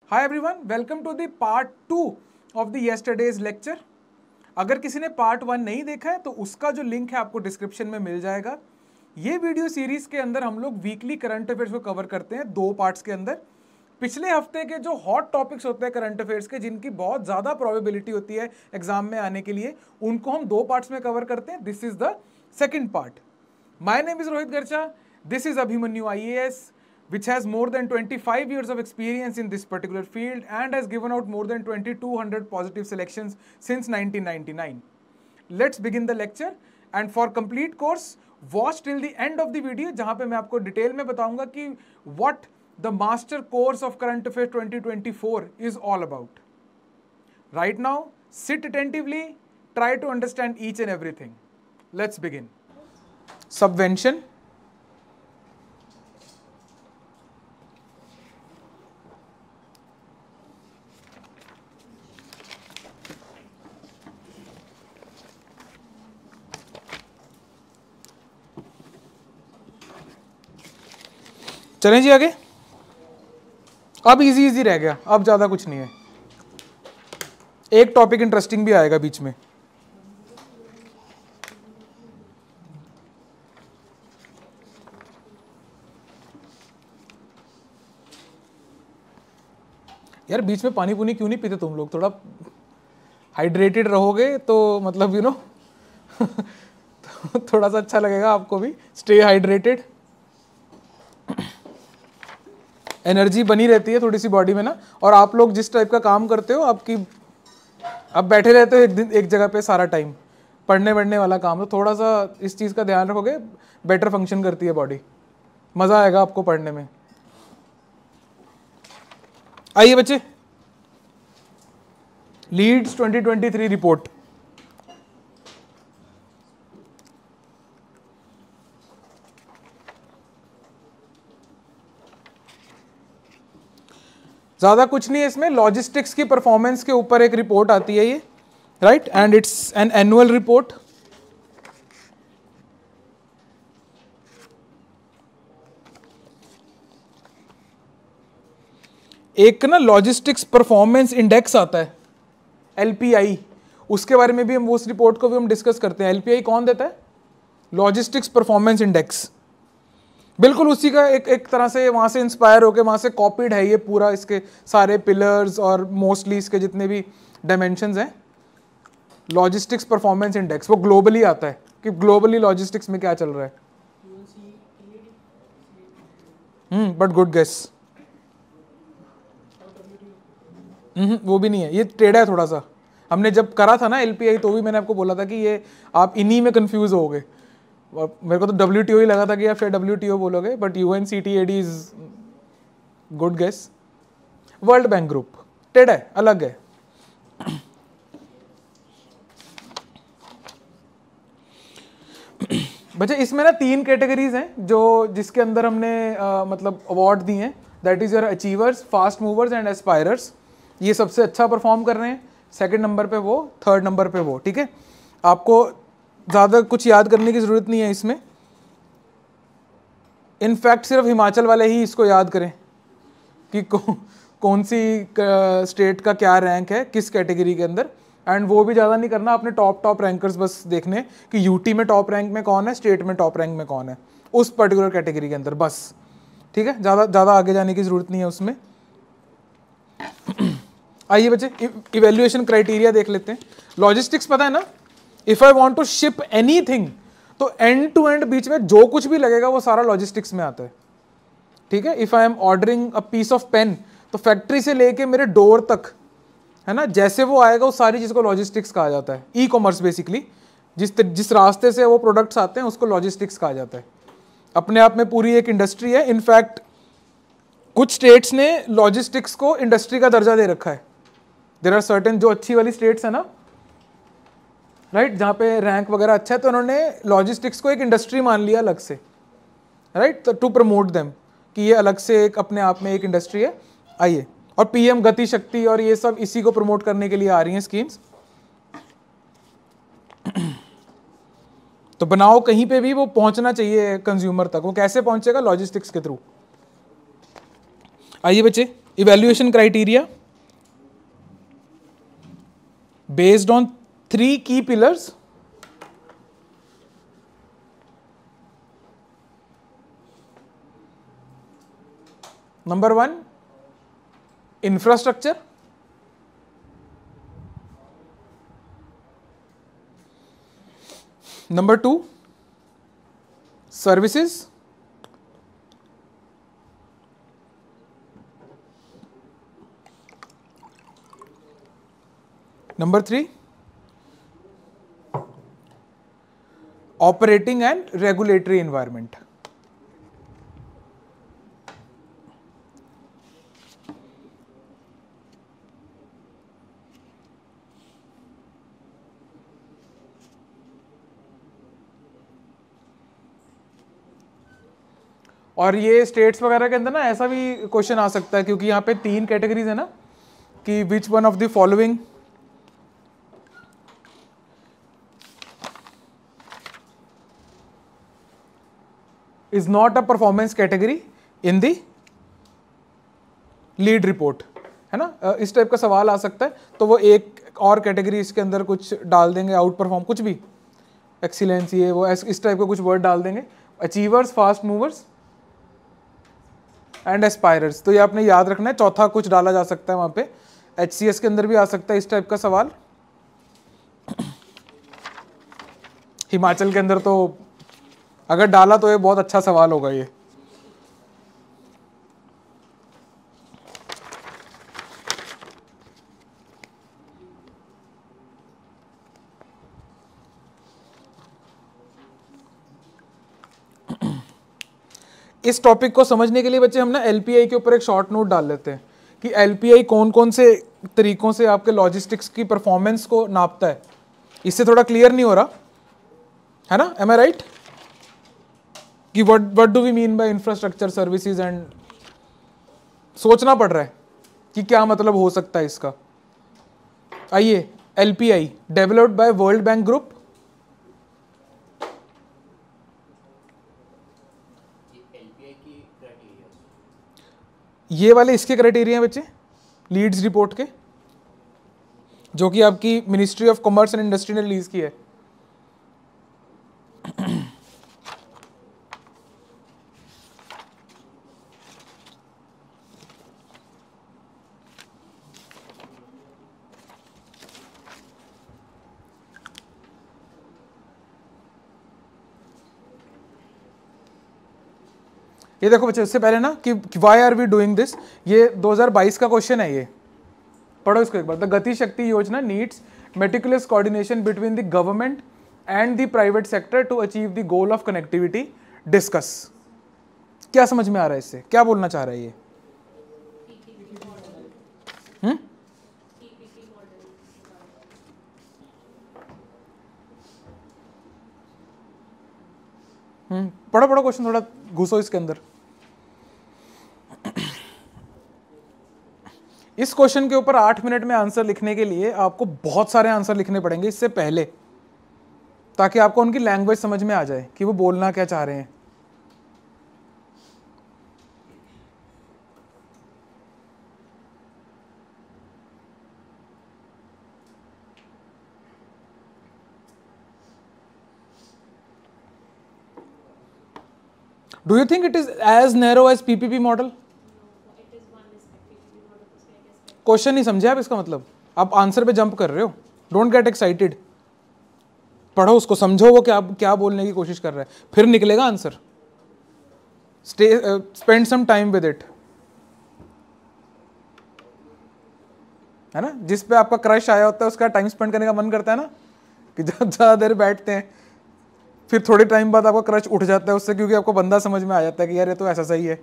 Hi everyone, welcome to the part 2 of the yesterday's lecture. अगर किसी ने part 1 नहीं देखा है तो उसका जो लिंक है आपको डिस्क्रिप्शन में मिल जाएगा। ये वीडियो सीरीज के अंदर हम लोग वीकली करंट अफेयर्स को कवर करते हैं 2 पार्ट्स के अंदर। पिछले हफ्ते के जो हॉट टॉपिक्स होते हैं करंट अफेयर्स के, जिनकी बहुत ज़्यादा प्रोबेबिलिटी होती है एग्जाम में आने के लिए, उनको हम 2 पार्ट्स में कवर करते हैं। This is the second part. My name is Rohit Garcha, this is Abhimanyu IAS, which has more than 25 years of experience in this particular field and has given out more than 2200 positive selections since 1999. Let's begin the lecture, and for complete course watch till the end of the video, जहां पे मैं आपको detail में बताऊंगा कि what the master course of current affairs 2024 is all about. Right now, sit attentively, try to understand each and everything. Let's begin. Subvention. चलें जी आगे। अब इजी इजी रह गया, अब ज़्यादा कुछ नहीं है। एक टॉपिक इंटरेस्टिंग भी आएगा बीच में। यार बीच में पानी पुनी क्यों नहीं पीते तुम लोग? थोड़ा हाइड्रेटेड रहोगे तो मतलब यू नो थोड़ा सा अच्छा लगेगा आपको भी। स्टे हाइड्रेटेड, एनर्जी बनी रहती है थोड़ी सी बॉडी में ना। और आप लोग जिस टाइप का काम करते हो, आप बैठे रहते हो एक दिन एक जगह पे सारा टाइम, पढ़ने वढ़ने वाला काम, तो थोड़ा सा इस चीज़ का ध्यान रखोगे, बेटर फंक्शन करती है बॉडी, मज़ा आएगा आपको पढ़ने में। आइए बच्चे, लीड्स 2023 रिपोर्ट। ज़्यादा कुछ नहीं है इसमें, लॉजिस्टिक्स की परफॉर्मेंस के ऊपर एक रिपोर्ट आती है ये, right, and it's an annual report. एक ना लॉजिस्टिक्स परफॉर्मेंस इंडेक्स आता है, LPI, उसके बारे में भी हम उस रिपोर्ट को भी हम डिस्कस करते हैं। LPI कौन देता है? Logistics performance index. बिल्कुल उसी का एक तरह से वहाँ से इंस्पायर होकर वहाँ से कॉपीड है ये पूरा, इसके सारे पिलर्स और मोस्टली इसके जितने भी डायमेंशंस हैं। लॉजिस्टिक्स परफॉर्मेंस इंडेक्स वो ग्लोबली आता है कि ग्लोबली लॉजिस्टिक्स में क्या चल रहा है। But good guess. वो भी नहीं है, ये टेढ़ा है थोड़ा सा। हमने जब करा था ना LPI तो भी मैंने आपको बोला था कि ये आप इन्हीं में कंफ्यूज होगे। मेरे को तो WTO ही लगा था कि आप फिर WTO बोलोगे, but UNCTAD is good guess. World bank group टेढ़ा है, अलग है। बच्चे इसमें ना 3 कैटेगरीज हैं जो जिसके अंदर हमने मतलब अवार्ड दिए हैं। That is your achievers, fast movers and aspirers. ये सबसे अच्छा परफॉर्म कर रहे हैं, सेकंड नंबर पे वो, थर्ड नंबर पे वो। ठीक है, आपको ज़्यादा कुछ याद करने की ज़रूरत नहीं है इसमें। इनफैक्ट सिर्फ हिमाचल वाले ही इसको याद करें कि कौन सी स्टेट का क्या रैंक है किस कैटेगरी के अंदर, एंड वो भी ज़्यादा नहीं करना। अपने टॉप रैंकर्स बस देखने कि यूटी में टॉप रैंक में कौन है, स्टेट में टॉप रैंक में कौन है उस पर्टिकुलर कैटेगरी के अंदर, बस। ठीक है, ज़्यादा आगे जाने की ज़रूरत नहीं है उसमें। आइए बच्चे, इवेल्युएशन क्राइटेरिया देख लेते हैं। लॉजिस्टिक्स पता है ना, if I want to ship anything तो एंड टू एंड बीच में जो कुछ भी लगेगा वो सारा लॉजिस्टिक्स में आता है। ठीक है, if I am ordering a piece of pen तो फैक्ट्री से लेके मेरे डोर तक, है ना, जैसे वो आएगा वो सारी चीज़ को लॉजिस्टिक्स कहा जाता है। ई कॉमर्स बेसिकली जिस रास्ते से वो प्रोडक्ट्स आते हैं उसको लॉजिस्टिक्स कहा जाता है। अपने आप में पूरी एक इंडस्ट्री है। इनफैक्ट कुछ स्टेट्स ने लॉजिस्टिक्स को इंडस्ट्री का दर्जा दे रखा है। देयर आर सर्टेन, जो अच्छी वाली स्टेट्स है ना, राइट, जहाँ पे रैंक वगैरह अच्छा है, तो उन्होंने लॉजिस्टिक्स को एक इंडस्ट्री मान लिया अलग से, राइट, तो टू प्रमोट देम कि ये अलग से एक अपने आप में एक इंडस्ट्री है। आइए, और PM गति शक्ति और ये सब इसी को प्रमोट करने के लिए आ रही हैं स्कीम्स। तो बनाओ कहीं पे भी, वो पहुंचना चाहिए कंज्यूमर तक। वो कैसे पहुंचेगा? लॉजिस्टिक्स के थ्रू। आइए बच्चे, Evaluation criteria based on 3 key pillars. Number 1, infrastructure. Number 2, services. Number 3, operating and regulatory environment. और ये स्टेट्स वगैरह के अंदर ना ऐसा भी क्वेश्चन आ सकता है, क्योंकि यहाँ पे 3 कैटेगरीज है ना, कि which one of the following is not a performance category in the lead report, है ना, इस टाइप का सवाल आ सकता है। तो वो एक और कैटेगरी इसके अंदर कुछ डाल देंगे, आउट परफॉर्म कुछ भी, एक्सीलेंस ये वो इस टाइप का कुछ वर्ड डाल देंगे, achievers, fast movers and aspirers. तो ये आपने याद रखना है। चौथा कुछ डाला जा सकता है वहाँ पे, HCS के अंदर भी आ सकता है इस टाइप का सवाल। हिमाचल के अंदर तो अगर डाला तो ये बहुत अच्छा सवाल होगा ये। इस टॉपिक को समझने के लिए बच्चे हम ना LPI के ऊपर एक शॉर्ट नोट डाल लेते हैं कि LPI कौन कौन से तरीकों से आपके लॉजिस्टिक्स की परफॉर्मेंस को नापता है। इससे थोड़ा क्लियर नहीं हो रहा है ना, एम आई राइट, कि what do we mean by infrastructure services and सोचना पड़ रहा है कि क्या मतलब हो सकता है इसका। आइए, LPI developed by world bank group, ये वाले इसके क्राइटेरिया बच्चे लीड्स रिपोर्ट के, जो कि आपकी ministry of commerce and industry ने रिलीज की है। ये देखो बच्चे, उससे पहले ना कि why are we doing this, ये 2022 का क्वेश्चन है, ये पढ़ो इसको एक बार। The Gati Shakti Yojana needs meticulous coordination between the government and the private sector to achieve the goal of connectivity, discuss. क्या समझ में आ रहा है इससे, क्या बोलना चाह रहा है ये? पढ़ो पढ़ो क्वेश्चन, थोड़ा घुसो इसके अंदर। इस क्वेश्चन के ऊपर 8 मिनट में आंसर लिखने के लिए आपको बहुत सारे आंसर लिखने पड़ेंगे इससे पहले, ताकि आपको उनकी लैंग्वेज समझ में आ जाए कि वो बोलना क्या चाह रहे हैं। Do you think it is as narrow as PPP model? Question नहीं समझे आप, इसका मतलब आप आंसर पे जंप कर रहे हो। डोंट गेट एक्साइटेड, पढ़ो उसको, समझो वो क्या बोलने की कोशिश कर रहा है, फिर निकलेगा answer. Spend some time with it, है ना। जिस पे आपका क्रश आया होता है उसका टाइम स्पेंड करने का मन करता है ना, कि जब ज़्यादा देर बैठते हैं फिर थोड़े टाइम बाद आपका क्रश उठ जाता है उससे, क्योंकि आपको बंदा समझ में आ जाता है कि यार ये तो ऐसा सही है।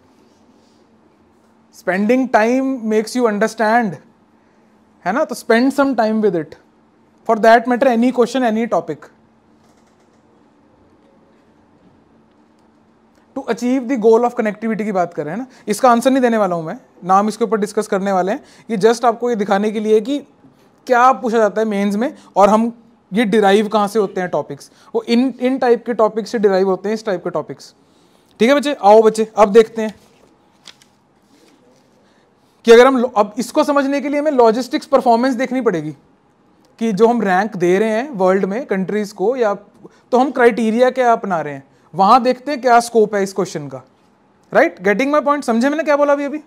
Spending time makes you understand, है ना। तो spend some time with it, for that matter any question, any topic, to achieve the goal of connectivity की बात कर रहे हैं ना। इसका आंसर नहीं देने वाला हूं मैं, नाम इसके ऊपर डिस्कस करने वाले हैं। ये जस्ट आपको ये दिखाने के लिए कि क्या पूछा जाता है मेंस में, और हम ये डिराइव कहाँ से होते हैं टॉपिक्स, वो इन टाइप के टॉपिक्स से डिराइव होते हैं, इस टाइप के टॉपिक्स। ठीक है बच्चे, आओ बच्चे अब देखते हैं। कि अगर हम अब इसको समझने के लिए हमें लॉजिस्टिक्स परफॉर्मेंस देखनी पड़ेगी कि जो हम रैंक दे रहे हैं वर्ल्ड में कंट्रीज को, या तो हम क्राइटेरिया क्या अपना रहे हैं, वहां देखते हैं क्या स्कोप है इस क्वेश्चन का। Right, getting my point? समझे मैंने क्या बोला अभी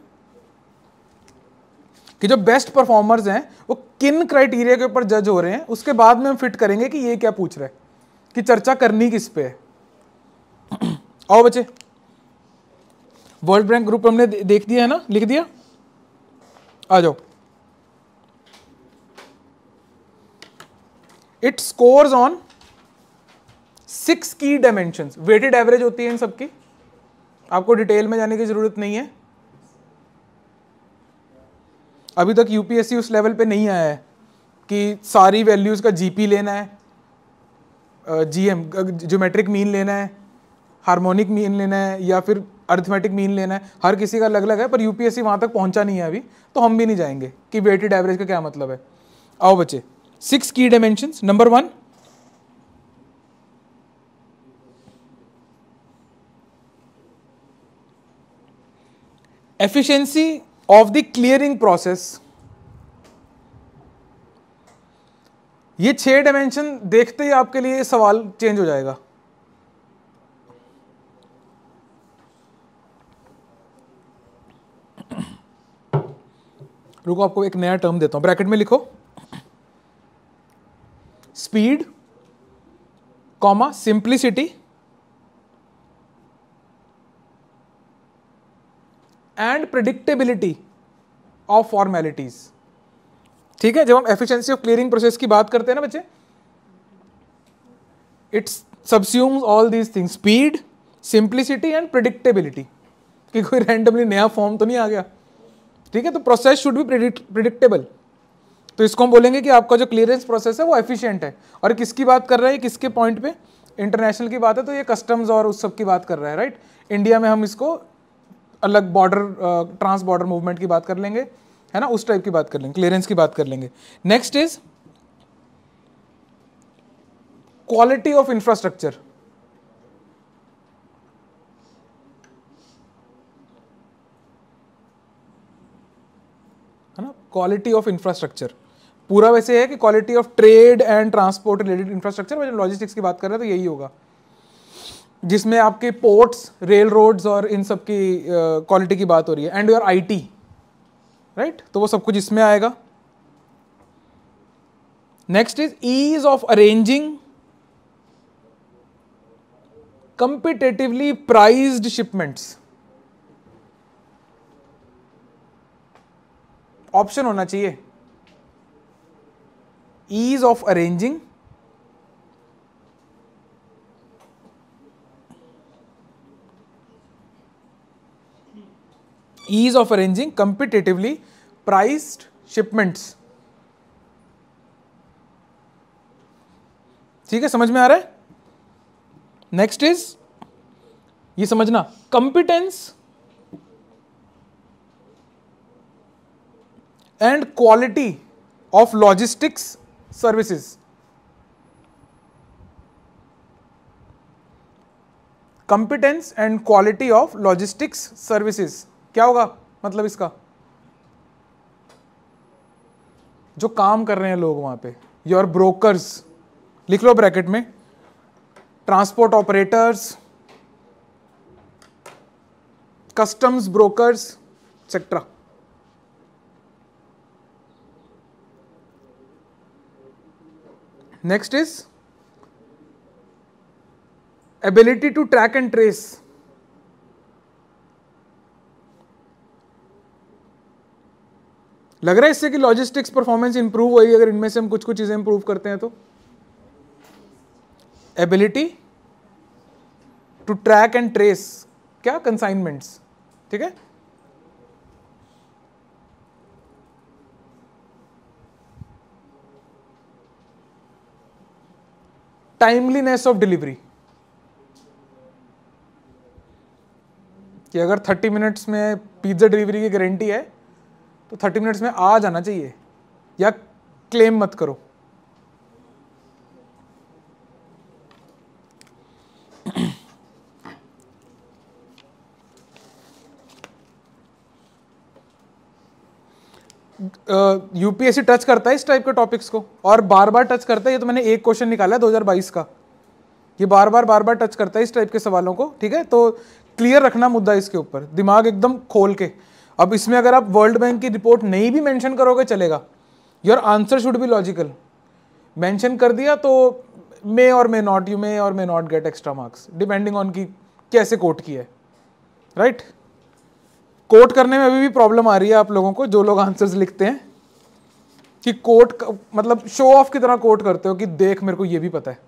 कि जो बेस्ट परफॉर्मर्स हैं वो किन क्राइटेरिया के ऊपर जज हो रहे हैं, उसके बाद में हम फिट करेंगे कि ये क्या पूछ रहा है, कि चर्चा करनी किस पे है। आओ बच्चे, वर्ल्ड बैंक ग्रुप हमने देख दिया है ना, लिख दिया, आ जाओ। इट स्कोर्स ऑन 6 की डायमेंशंस। वेटेड एवरेज होती है इन सबकी, आपको डिटेल में जाने की जरूरत नहीं है। अभी तक यूपीएससी उस लेवल पे नहीं आया है कि सारी वैल्यूज का जीपी लेना है, जीएम ज्योमेट्रिक मीन लेना है, हार्मोनिक मीन लेना है, या फिर अरिथमेटिक मीन लेना है। हर किसी का अलग अलग है, पर यूपीएससी वहां तक पहुंचा नहीं है अभी, तो हम भी नहीं जाएंगे कि वेटेड एवरेज का क्या मतलब है। आओ बच्चे, 6 की dimensions. Number 1, efficiency of the clearing process. ये 6 डायमेंशन देखते ही आपके लिए सवाल चेंज हो जाएगा। रुको, आपको एक नया टर्म देता हूं, ब्रैकेट में लिखो, speed comma simplicity and predictability of formalities. ठीक है, जब हम एफिशिएंसी ऑफ क्लियरिंग प्रोसेस की बात करते हैं ना बच्चे, it's subsumes all these things, speed, simplicity and predictability, कि कोई रैंडमली नया फॉर्म तो नहीं आ गया। ठीक है, तो प्रोसेस शुड बी प्रिडिक्टेबल। तो इसको हम बोलेंगे कि आपका जो क्लियरेंस प्रोसेस है वो एफिशिएंट है। और किसकी बात कर रहा है, किसके पॉइंट पे, इंटरनेशनल की बात है, तो ये कस्टम्स और उस सब की बात कर रहा है। राइट, इंडिया में हम इसको अलग बॉर्डर, ट्रांस बॉर्डर मूवमेंट की बात कर लेंगे, है ना, उस टाइप की बात कर लेंगे, क्लियरेंस की बात कर लेंगे। Next is quality of infrastructure. है ना, क्वालिटी ऑफ इंफ्रास्ट्रक्चर पूरा वैसे है कि quality of trade and transport related infrastructure, जब लॉजिस्टिक्स की बात कर रहे हैं तो यही होगा, जिसमें आपके पोर्ट्स, रेल रोड्स और इन सब की क्वालिटी की बात हो रही है, एंड योर आईटी। राइट, तो वो सब कुछ इसमें आएगा। Next is ease of arranging competitively priced shipments. Option होना चाहिए, ease of arranging competitively priced shipments। ठीक है, समझ में आ रहा है? नेक्स्ट इज, ये समझना, competence and quality of logistics services. Competence and quality of logistics services क्या होगा मतलब इसका? जो काम कर रहे हैं लोग वहां पे, योर ब्रोकर्स, लिख लो ब्रैकेट में, transport operators, customs brokers etcetera. Next is ability to track and trace. लग रहा है इससे कि लॉजिस्टिक्स परफॉर्मेंस इंप्रूव होगी अगर इनमें से हम कुछ कुछ चीजें इंप्रूव करते हैं तो। Ability to track and trace क्या, कंसाइनमेंट्स। ठीक है, टाइमलीनेस ऑफ डिलीवरी, कि अगर 30 मिनट्स में पिज्जा डिलीवरी की गारंटी है तो 30 मिनट्स में आ जाना चाहिए, या क्लेम मत करो। यूपीएससी टच करता है इस टाइप के टॉपिक्स को और बार बार टच करता है। ये तो मैंने एक क्वेश्चन निकाला है 2022 का, ये बार बार टच करता है इस टाइप के सवालों को, ठीक है। तो क्लियर रखना मुद्दा इसके ऊपर, दिमाग एकदम खोल के। अब इसमें अगर आप वर्ल्ड बैंक की रिपोर्ट नहीं भी मेंशन करोगे चलेगा, your answer should be logical. Mention कर दिया तो मे और मे नॉट, यू मे और may not get extra marks depending on की कैसे कोट किया है, राइट। कोट करने में अभी भी प्रॉब्लम आ रही है आप लोगों को, जो लोग आंसर्स लिखते हैं, कि कोट मतलब शो ऑफ की तरह कोट करते हो कि देख मेरे को ये भी पता है।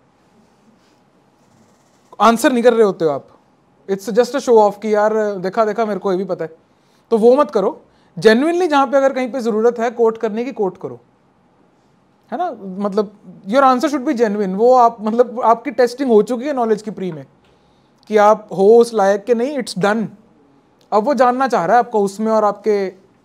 आंसर नहीं कर रहे होते हो आप, it's just a show off कि यार देखा देखा मेरे को ये भी पता है। तो वो मत करो, जेन्युइनली जहां पे अगर कहीं पे जरूरत है कोट करने की कोट करो, है ना। मतलब your answer should be genuine. वो आप मतलब आपकी टेस्टिंग हो चुकी है नॉलेज की प्री में कि आप हो उस लायक के नहीं, इट्स डन। अब वो जानना चाह रहा है आपको उसमें और आपके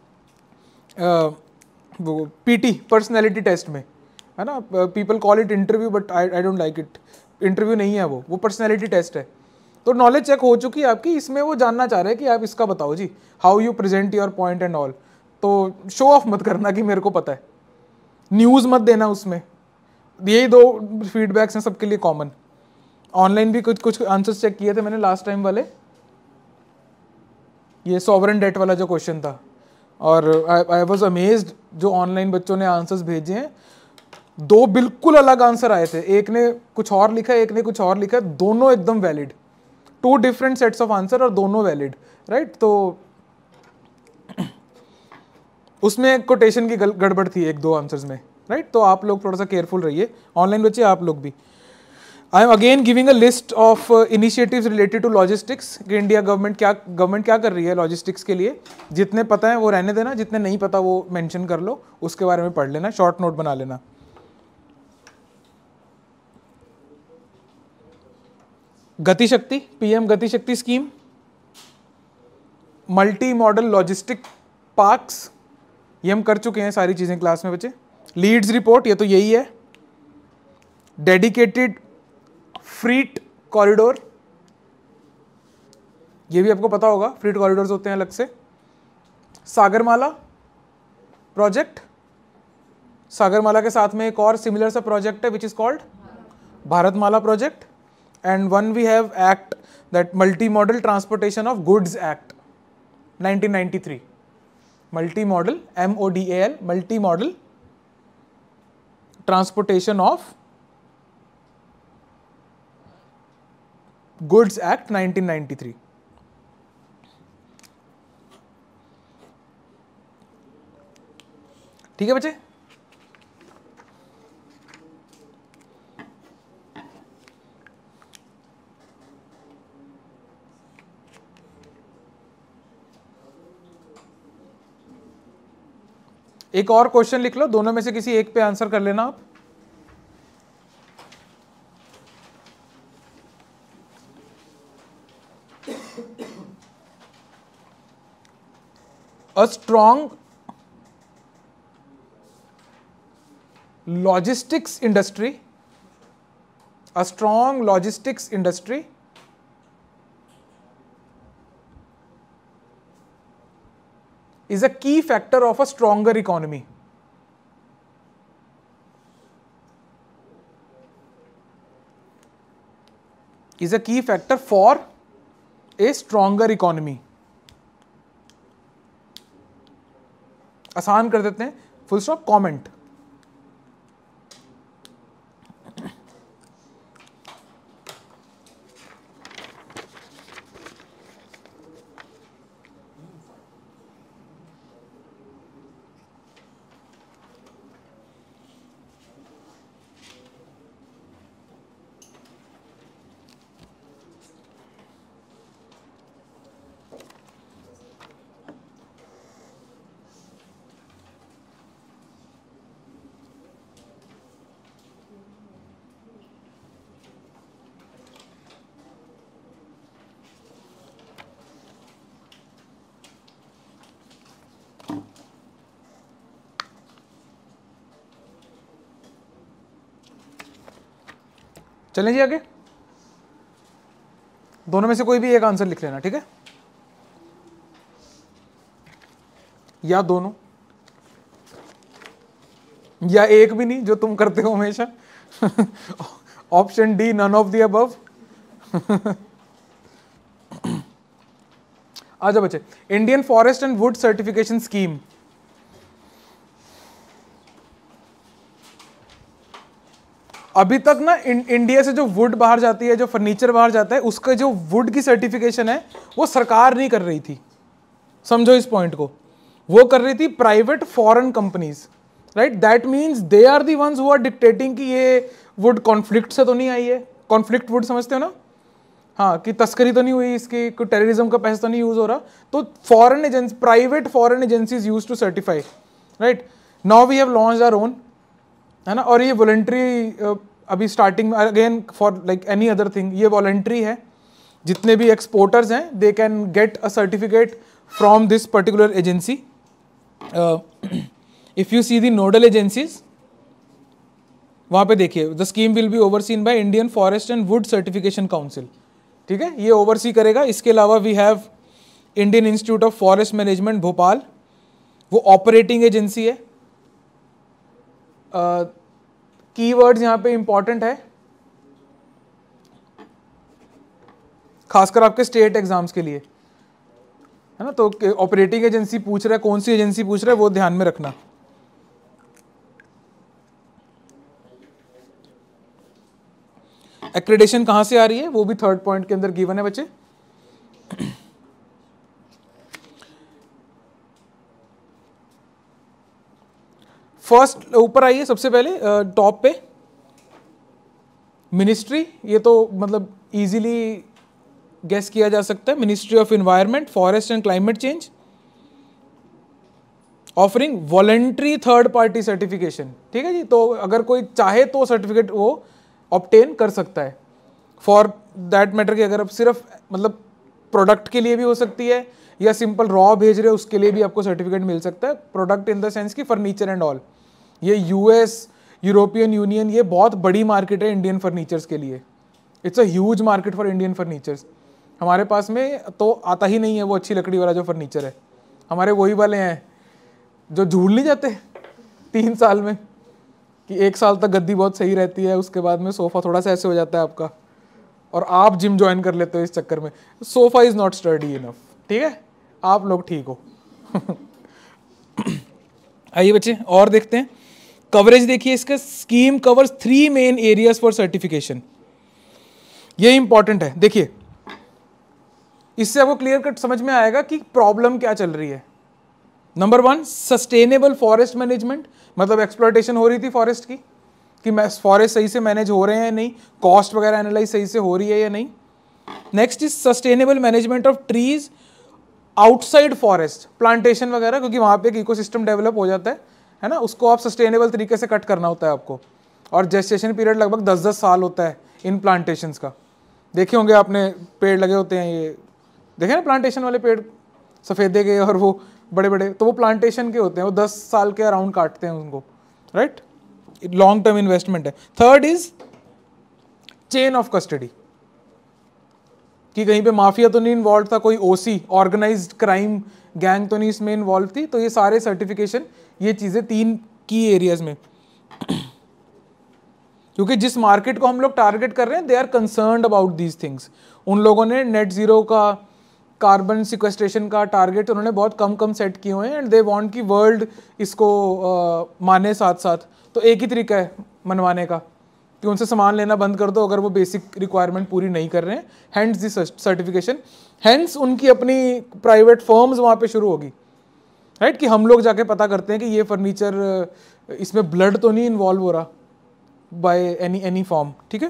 वो पीटी पर्सनैलिटी टेस्ट में, है ना। People call it interview but I don't like it. Interview नहीं है वो पर्सनैलिटी टेस्ट है। तो नॉलेज चेक हो चुकी है आपकी, इसमें वो जानना चाह रहे हैं कि आप इसका बताओ जी, how you present your point and all. तो शो ऑफ मत करना कि मेरे को पता है, न्यूज़ मत देना उसमें। यही दो फीडबैक्स हैं सबके लिए कॉमन। ऑनलाइन भी कुछ आंसर्स चेक किए थे मैंने लास्ट टाइम वाले, ये सॉवरेन डेट वाला जो क्वेश्चन था, और आई वॉज अमेज्ड जो ऑनलाइन बच्चों ने आंसर्स भेजे हैं। दो बिल्कुल अलग आंसर आए थे, एक ने कुछ और लिखा है, एक ने कुछ और लिखा है, दोनों एकदम valid. 2 different sets of answer और दोनों वैलिड, राइट। तो उसमें कोटेशन की गड़बड़ थी 1-2 आंसर्स में, राइट। तो आप लोग थोड़ा सा केयरफुल रहिए, ऑनलाइन बच्चे आप लोग भी। I am again giving a list of initiatives related to logistics कि इंडिया गवर्नमेंट क्या कर रही है लॉजिस्टिक्स के लिए। जितने पता है वो रहने देना, जितने नहीं पता वो मेंशन कर लो, उसके बारे में पढ़ लेना, शॉर्ट नोट बना लेना। गति शक्ति, PM Gati Shakti scheme, multi modal logistic parks, ये हम कर चुके हैं सारी चीजें क्लास में बच्चे। लीड्स रिपोर्ट, ये तो यही है। डेडिकेटेड फ्रीट कॉरिडोर, ये भी आपको पता होगा, फ्रीट कॉरिडोर्स होते हैं अलग से। सागरमाला प्रोजेक्ट, सागरमाला के साथ में एक और सिमिलर सा प्रोजेक्ट है which is called Bharatmala project. And one we have act, that multi modal transportation of goods act 1993। Multi modal, MODAL, multi modal transportation of goods act 1993। ठीक है बच्चे। एक और क्वेश्चन लिख लो, दोनों में से किसी एक पे आंसर कर लेना आप। A strong logistics industry, a strong logistics industry is a key factor of a stronger economy. Is a key factor for a stronger economy. आसान कर देते हैं, फुल स्टॉप, कमेंट। चलें जी आगे, दोनों में से कोई भी एक आंसर लिख लेना, ठीक है, या दोनों। या एक भी नहीं जो तुम करते हो हमेशा। Option D, none of the above. आजा बच्चे, Indian forest and wood certification scheme. अभी तक ना इंडिया से जो वुड बाहर जाती है, जो फर्नीचर बाहर जाता है, उसका जो वुड की सर्टिफिकेशन है वो सरकार नहीं कर रही थी। समझो इस पॉइंट को, वो कर रही थी private foreign companies, right. That means they are the ones who are dictating कि ये वुड कॉन्फ्लिक्ट से तो नहीं आई है। कॉन्फ्लिक्ट वुड समझते हो ना? हाँ, कि तस्करी तो नहीं हुई इसकी, कोई टेररिज्म का पैसा तो नहीं यूज हो रहा। तो foreign agency, private foreign agencies used to certify, right. Now we have launched our own, है ना। और ये वॉलंटरी अभी स्टार्टिंग में, again for like any other thing, ये वॉलंटरी है। जितने भी एक्सपोर्टर्स हैं they can get a certificate from this particular agency. If you see the nodal agencies, वहां पे देखिए, the scheme will be overseen by Indian forest and wood certification council, ठीक है, ये ओवरसी करेगा। इसके अलावा we have Indian institute of forest management Bhopal, वो ऑपरेटिंग एजेंसी है। कीवर्ड्स यहाँ पे इंपॉर्टेंट है, खासकर आपके स्टेट एग्जाम्स के लिए, है ना। तो ऑपरेटिंग एजेंसी पूछ रहा है, कौन सी एजेंसी पूछ रहा है वो ध्यान में रखना। एक्रेडिटेशन कहां से आ रही है वो भी थर्ड पॉइंट के अंदर गिवन है बच्चे। फर्स्ट ऊपर आइए, सबसे पहले टॉप पे मिनिस्ट्री, ये तो मतलब इजीली गेस किया जा सकता है। Ministry of environment, forest and climate change, offering voluntary third party certification, ठीक है जी। तो अगर कोई चाहे तो सर्टिफिकेट वो ऑब्टेन कर सकता है फॉर दैट मैटर, कि अगर आप सिर्फ मतलब प्रोडक्ट के लिए भी हो सकती है, या सिंपल रॉ भेज रहे हो उसके लिए भी आपको सर्टिफिकेट मिल सकता है। प्रोडक्ट इन द सेंस की फर्नीचर एंड ऑल। ये यूएस, यूरोपियन यूनियन, ये बहुत बड़ी मार्केट है इंडियन फर्नीचर्स के लिए। It's a huge market for Indian furnitures. हमारे पास में तो आता ही नहीं है वो अच्छी लकड़ी वाला जो फर्नीचर है। हमारे वही वाले हैं जो झूल नहीं जाते 3 साल में, कि 1 साल तक गद्दी बहुत सही रहती है, उसके बाद में सोफा थोड़ा सा ऐसे हो जाता है आपका, और आप जिम ज्वाइन कर लेते हो इस चक्कर में। Sofa is not sturdy enough, ठीक है, आप लोग ठीक हो। आइए बच्चे और देखते हैं कवरेज। देखिए इसका, scheme covers 3 main areas for certification. ये इंपॉर्टेंट है, देखिए इससे आपको क्लियर कट समझ में आएगा कि प्रॉब्लम क्या चल रही है। नंबर 1, सस्टेनेबल फॉरेस्ट मैनेजमेंट, मतलब एक्सप्लॉयटेशन हो रही थी फॉरेस्ट की, कि फॉरेस्ट सही से मैनेज हो रहे हैं नहीं, कॉस्ट वगैरह एनालाइज सही से हो रही है या नहीं। Next is sustainable management of trees outside forest, plantation वगैरह, क्योंकि वहां पे एक इकोसिस्टम डेवलप हो जाता है ना, उसको आप सस्टेनेबल तरीके से कट करना होता है आपको। और जेस्टेशन पीरियड लगभग 10-10 साल होता है इन प्लांटेशंस का। देखे होंगे आपने, पेड़ लगे होते हैं, ये देखे ना प्लांटेशन वाले पेड़, सफ़ेदे के और वो बड़े बड़े, तो वो प्लांटेशन के होते हैं, वो 10 साल के अराउंड काटते हैं उनको, राइट। लॉन्ग टर्म इन्वेस्टमेंट है। Third is chain of custody, कि कहीं पे माफिया तो नहीं इन्वॉल्व था, कोई ओसी ऑर्गेनाइज्ड क्राइम गैंग तो नहीं इसमें इन्वॉल्व थी। तो ये सारे सर्टिफिकेशन, ये चीज़ें 3 की एरियाज में, क्योंकि जिस मार्केट को हम लोग टारगेट कर रहे हैं, they are concerned about these things. उन लोगों ने नेट जीरो का, कार्बन सिक्वेस्ट्रेशन का टारगेट उन्होंने बहुत कम सेट किए हुए हैं, एंड दे वांट कि वर्ल्ड इसको माने साथ साथ। तो एक ही तरीका है मनवाने का, कि उनसे सामान लेना बंद कर दो अगर वो बेसिक रिक्वायरमेंट पूरी नहीं कर रहे हैं। हैंस दिस सर्टिफिकेशन, हैंस उनकी अपनी प्राइवेट फर्म्स वहाँ पे शुरू होगी, राइट। कि हम लोग जाके पता करते हैं कि ये फर्नीचर, इसमें ब्लड तो नहीं इन्वॉल्व हो रहा बाय एनी फॉर्म, ठीक है।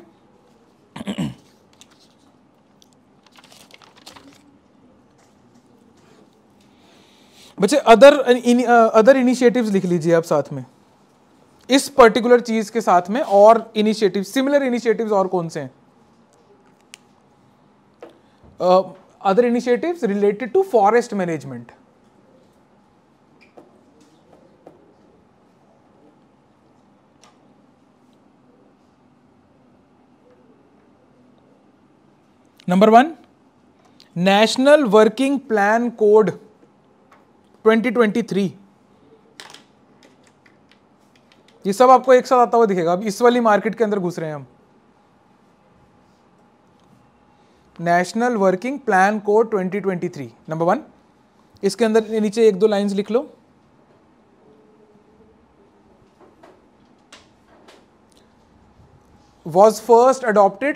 बच्चे अदर इनिशिएटिव्स लिख लीजिए आप साथ में, इस पर्टिकुलर चीज के साथ में और इनिशिएटिव, सिमिलर इनिशिएटिव्स और कौन से हैं? Other initiatives related to forest management. Number 1, national working plan code 2023, ये सब आपको एक साथ आता हुआ दिखेगा। अब इस वाली मार्केट के अंदर घुस रहे हैं हम। National working plan code 2023 number 1, इसके अंदर नीचे 1-2 लाइंस लिख लो। was first adopted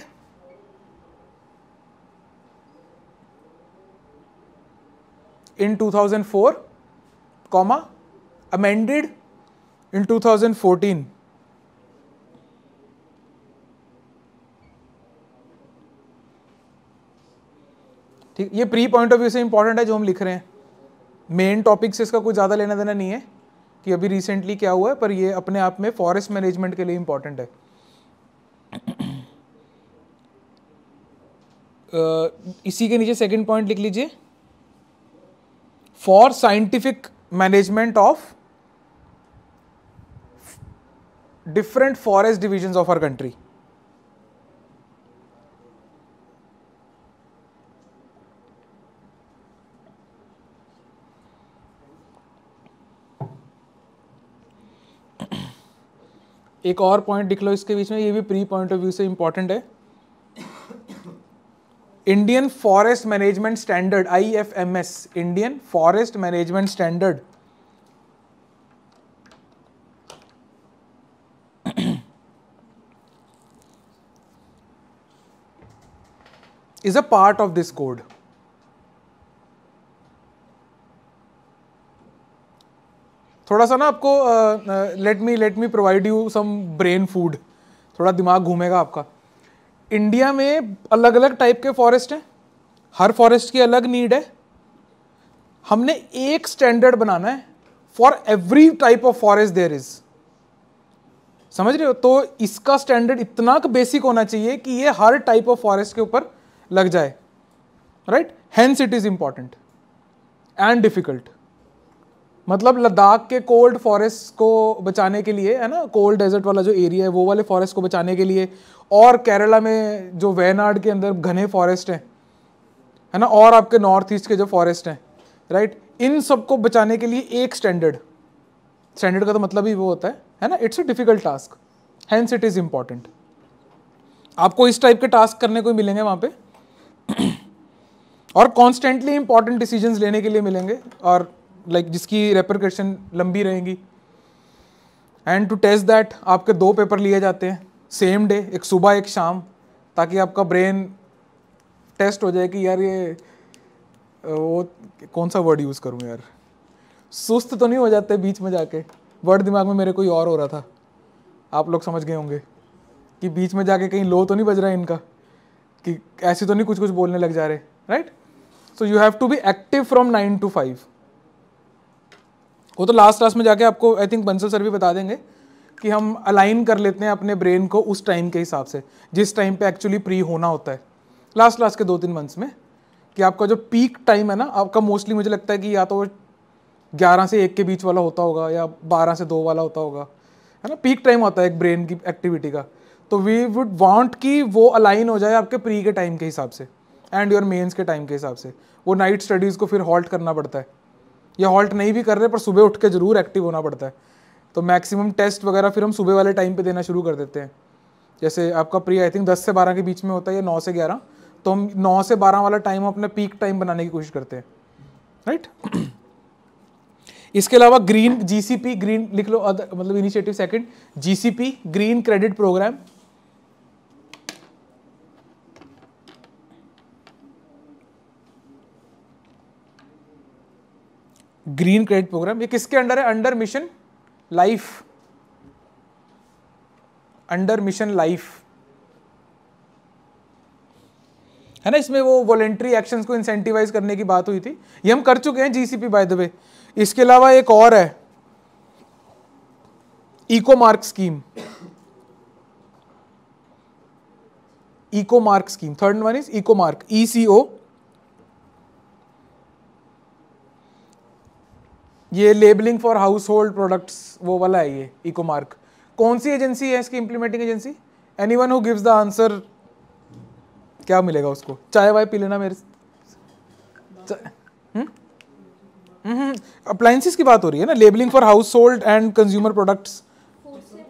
in 2004, comma, amended in 2014. ठीक, ये प्री पॉइंट ऑफ व्यू से इंपॉर्टेंट है जो हम लिख रहे हैं। मेन टॉपिक से इसका कुछ ज़्यादा लेना देना नहीं है कि अभी रिसेंटली क्या हुआ है, पर ये अपने आप में फॉरेस्ट मैनेजमेंट के लिए इंपॉर्टेंट है। इसी के नीचे सेकंड पॉइंट लिख लीजिए, for scientific management of different forest divisions of our country. एक और पॉइंट लिख लो इसके बीच में, ये भी प्री पॉइंट ऑफ व्यू से इंपॉर्टेंट है। Indian forest management standard IFMS, Indian forest management standard is a part of this code. थोड़ा सा ना आपको let me provide you some brain food, थोड़ा दिमाग घूमेगा आपका। इंडिया में अलग अलग टाइप के फॉरेस्ट हैं, हर फॉरेस्ट की अलग नीड है। हमने एक स्टैंडर्ड बनाना है for every type of forest there is, समझ रहे हो? तो इसका स्टैंडर्ड इतना बेसिक होना चाहिए कि ये हर टाइप ऑफ फॉरेस्ट के ऊपर लग जाए, right? Hence it is important and difficult. मतलब लद्दाख के कोल्ड फॉरेस्ट को बचाने के लिए, है ना, कोल्ड डेजर्ट वाला जो एरिया है वो वाले फॉरेस्ट को बचाने के लिए, और केरला में जो वेनाड के अंदर घने फॉरेस्ट हैं, है ना, और आपके नॉर्थ ईस्ट के जो फॉरेस्ट हैं, राइट, इन सबको बचाने के लिए एक स्टैंडर्ड का तो मतलब ही वो होता है ना, it's a difficult task, hence it is important. आपको इस टाइप के टास्क करने को मिलेंगे वहाँ पे और कॉन्स्टेंटली इंपॉर्टेंट डिसीजंस लेने के लिए मिलेंगे, और जिसकी रेपरकशन लंबी रहेंगी। एंड टू टेस्ट दैट आपके 2 पेपर लिए जाते हैं सेम डे, एक सुबह एक शाम, ताकि आपका ब्रेन टेस्ट हो जाए कि यार ये वो कौन सा वर्ड यूज़ करूँ यार, सुस्त तो नहीं हो जाते बीच में जाके। वर्ड दिमाग में मेरे कोई और हो रहा था, आप लोग समझ गए होंगे कि बीच में जाके कहीं लो तो नहीं बज रहा है इनका, कि ऐसे तो नहीं कुछ कुछ बोलने लग जा रहे, right? So you have to be active from 9 to 5। वो तो लास्ट में जाके आपको आई थिंक बंसल सर भी बता देंगे कि हम अलाइन कर लेते हैं अपने ब्रेन को उस टाइम के हिसाब से, जिस टाइम पे एक्चुअली प्री होना होता है लास्ट के 2-3 मंथ्स में, कि आपका जो पीक टाइम है ना आपका, मोस्टली मुझे लगता है कि या तो 11 से 1 के बीच वाला होता होगा या 12 से 2 वाला होता होगा, है ना, पीक टाइम होता है एक ब्रेन की एक्टिविटी का। तो वी वुड वांट कि वो अलाइन हो जाए आपके प्री के टाइम के हिसाब से एंड योर मेंस के टाइम के हिसाब से। वो नाइट स्टडीज़ को फिर हॉल्ट करना पड़ता है, या हॉल्ट नहीं भी कर रहे पर सुबह उठ के जरूर एक्टिव होना पड़ता है। तो मैक्सिमम टेस्ट वगैरह फिर हम सुबह वाले टाइम पे देना शुरू कर देते हैं। जैसे आपका प्री आई थिंक 10 से 12 के बीच में होता है या 9 से 11, तो हम 9 से 12 वाला टाइम अपने पीक टाइम बनाने की कोशिश करते हैं, राइट? इसके अलावा ग्रीन GCP, ग्रीन लिख लो, मतलब initiative second GCP, green credit program. Green credit program ये किसके अंडर है? Under mission life, under mission life, है ना। इसमें वो वॉलेंट्री एक्शंस को इंसेंटिवाइज करने की बात हुई थी, ये हम कर चुके हैं GCP बाय द वे। इसके अलावा एक और है eco mark scheme, eco mark scheme, third one is eco mark, ECO। ये labelling for household products वो वाला है ये इको मार्क। कौन सी एजेंसी है इसकी implementing agency? Anyone who gives the answer, क्या मिलेगा उसको? चाय वाय पी लेना मेरे। अप्लायंसेस की बात हो रही है ना, labelling for household and consumer products.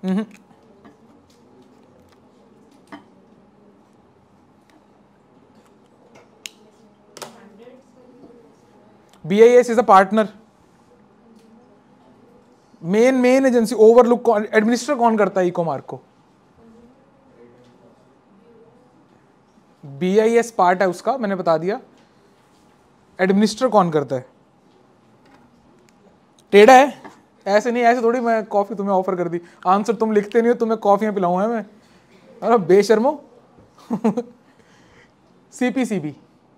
BIS is a partner, main agency. Overlook administer कौन करता है इकोमार्क को? BIS पार्ट है उसका, मैंने बता दिया। एडमिनिस्टर कौन करता है? टेढ़ा है, ऐसे नहीं, ऐसे थोड़ी मैं कॉफी तुम्हें ऑफर कर दी, आंसर तुम लिखते नहीं हो, तुम्हें कॉफियां पिलाऊंगा मैं, अरे बेशर्मो। CPCB,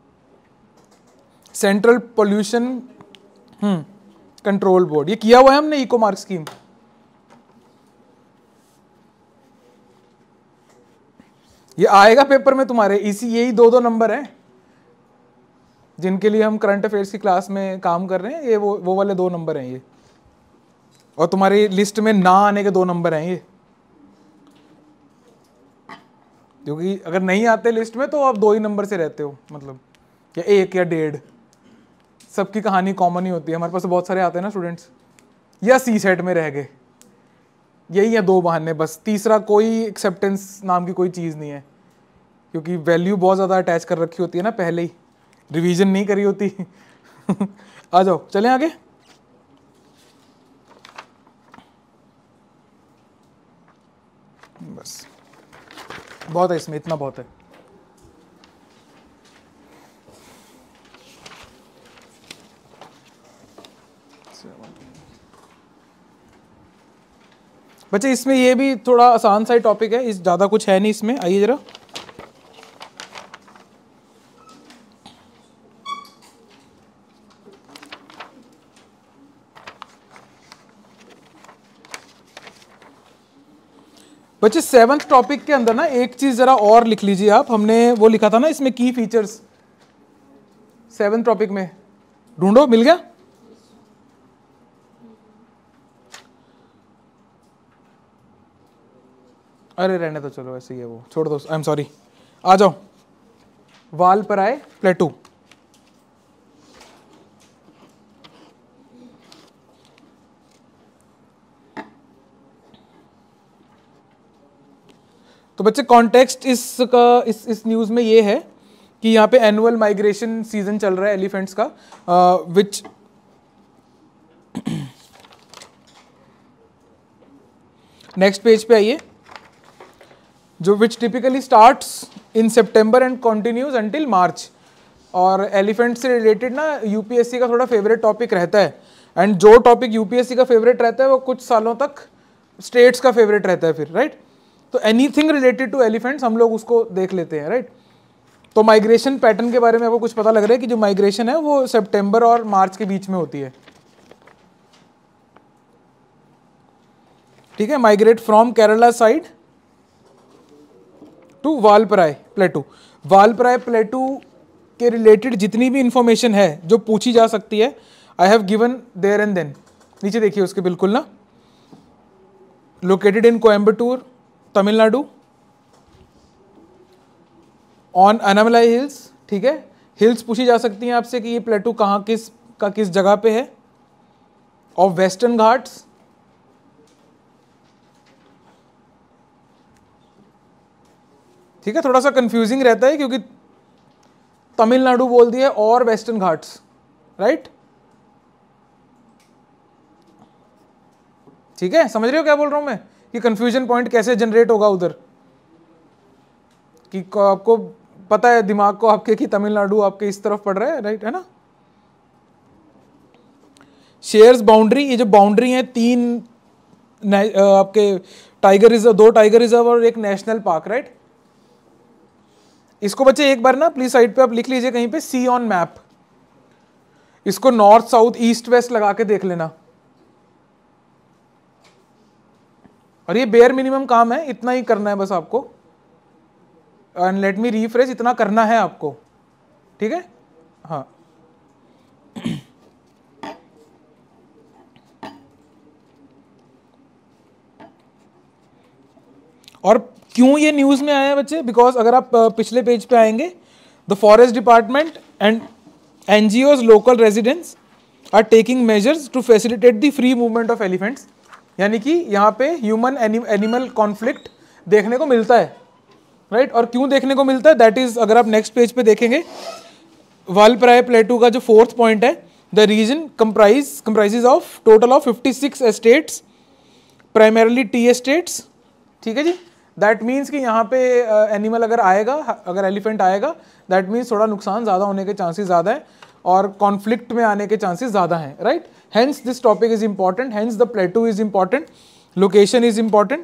central pollution control board, ये किया हुआ है हमने इकोमार्क स्कीम। ये आएगा पेपर में तुम्हारे, इसी यही 2-2 नंबर हैं जिनके लिए हम करंट अफेयर्स की क्लास में काम कर रहे हैं। ये वो वाले 2 नंबर हैं ये, और तुम्हारी लिस्ट में ना आने के 2 नंबर हैं ये, क्योंकि अगर नहीं आते लिस्ट में तो आप 2 ही नंबर से रहते हो, मतलब या 1 या 1.5। सबकी कहानी कॉमन ही होती है, हमारे पास बहुत सारे आते हैं ना स्टूडेंट्स, या C सेट में रह गए, यही है 2 बहाने बस। तीसरा कोई एक्सेप्टेंस नाम की कोई चीज़ नहीं है, क्योंकि वैल्यू बहुत ज़्यादा अटैच कर रखी होती है ना, पहले ही रिवीजन नहीं करी होती। आ जाओ चलें आगे। बस बहुत है इसमें, इतना बहुत है। बच्चे इसमें ये भी थोड़ा आसान सा टॉपिक है, इस ज़्यादा कुछ है नहीं इसमें। आइए जरा, बच्चे 7th टॉपिक के अंदर ना एक चीज जरा और लिख लीजिए आप। हमने वो लिखा था ना इसमें की फीचर्स, 7th टॉपिक में, ढूंढो, मिल गया? अरे रहने तो, चलो ऐसे ही है वो, छोड़ दो, आई एम सॉरी। आ जाओ, वालपराय प्लेटू। तो बच्चे कॉन्टेक्स्ट इसका इस न्यूज़ में ये है कि यहाँ पे एनुअल माइग्रेशन सीजन चल रहा है एलिफेंट्स का, विच नेक्स्ट पेज पे आइए, जो which typically starts in September and continues until March. और एलिफेंट से रिलेटेड ना यूपीएससी का थोड़ा फेवरेट टॉपिक रहता है, एंड जो टॉपिक यूपीएससी का फेवरेट रहता है वो कुछ सालों तक स्टेट्स का फेवरेट रहता है फिर, राइट? तो एनीथिंग रिलेटेड टू एलिफेंट्स हम लोग उसको देख लेते हैं, राइट? तो माइग्रेशन पैटर्न के बारे में आपको कुछ पता लग रहा है कि जो माइग्रेशन है वो सितंबर और मार्च के बीच में होती है, ठीक है? Migrate from Kerala side to Valparai plateau. Valparai plateau के रिलेटेड जितनी भी इंफॉर्मेशन है जो पूछी जा सकती है, I have given there and then. नीचे देखिए उसके बिल्कुल ना, located in Coimbatore, Tamil Nadu, on Anamalai hills, ठीक है? हिल्स पूछी जा सकती हैं आपसे कि ये प्लेटू कहाँ किस जगह पे है, और वेस्टर्न घाट्स, ठीक है? थोड़ा सा कंफ्यूजिंग रहता है क्योंकि तमिलनाडु बोल दिया और वेस्टर्न घाट्स, राइट? ठीक है, समझ रहे हो क्या बोल रहा हूं मैं, कि कंफ्यूजन पॉइंट कैसे जनरेट होगा उधर, कि आपको पता है दिमाग को आपके कि तमिलनाडु आपके इस तरफ पड़ रहा है, राइट? है ना? शेयर्स बाउंड्री, ये जो बाउंड्री है 3 आपके टाइगर रिजर्व, 2 टाइगर रिजर्व और एक नेशनल पार्क, राइट? इसको बच्चे एक बार ना प्लीज साइड पे आप लिख लीजिए कहीं पे, सी ऑन मैप। इसको नॉर्थ साउथ ईस्ट वेस्ट लगा के देख लेना। और ये बेयर मिनिमम काम है, इतना ही करना है बस आपको, एंड लेट मी रिफ्रेश, इतना करना है आपको, ठीक है? हाँ, और क्यों ये न्यूज में आया है बच्चे? बिकॉज अगर आप पिछले पेज पे आएंगे, the forest department and NGOs local residents are taking measures to facilitate the free movement of elephants. यानी कि यहाँ पे ह्यूमन एनिमल कॉन्फ्लिक्ट देखने को मिलता है, राइट। और क्यों देखने को मिलता है, दैट इज, अगर आप नेक्स्ट पेज पे देखेंगे, वालपराय प्लेटू का जो 4th पॉइंट है, the region comprises of total of 56 estates, primarily tea estates, ठीक है जी। दैट मीन्स कि यहाँ पे एनिमल अगर आएगा, अगर एलिफेंट आएगा, दैट मीन्स थोड़ा नुकसान ज़्यादा होने के चांसेस ज़्यादा है और कॉन्फ्लिक्ट में आने के चांसेस ज़्यादा हैं, right. Hence this topic is important, hence the plateau is important, location is important.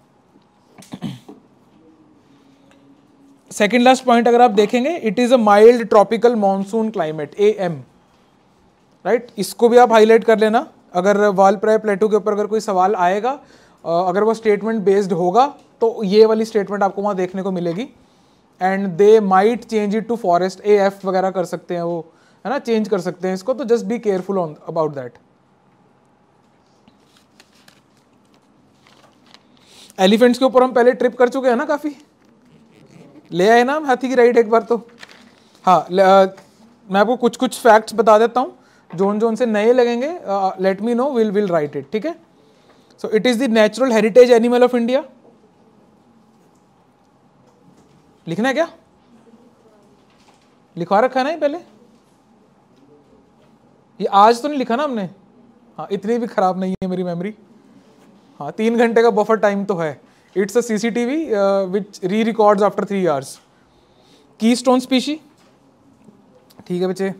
Second last point अगर आप देखेंगे, it is a mild tropical monsoon climate, AM, right. इसको भी आप हाईलाइट कर लेना। अगर वालपराय प्लेटू के ऊपर अगर कोई सवाल आएगा, अगर वो स्टेटमेंट बेस्ड होगा, तो ये वाली स्टेटमेंट आपको वहाँ देखने को मिलेगी। And they might change it to forest, AF वगैरह कर सकते हैं वो, है ना, चेंज कर सकते हैं इसको, तो just be careful on about that. Elephants के ऊपर हम पहले ट्रिप कर चुके हैं ना, काफ़ी ले आए ना हम हाथी की राइड एक बार तो। हाँ, मैं आपको कुछ कुछ फैक्ट्स बता देता हूँ, जोन से नए लगेंगे let me know, will write it, ठीक है। So it is the natural heritage animal of India. लिखना है क्या, लिखवा रखा है ना ये पहले, ये आज तो नहीं लिखा ना हमने। हाँ, इतनी भी खराब नहीं है मेरी मेमोरी। हाँ, 3 घंटे का बफर टाइम तो है। It's a CCTV which records after 3 hours। Keystone species, ठीक है बच्चे।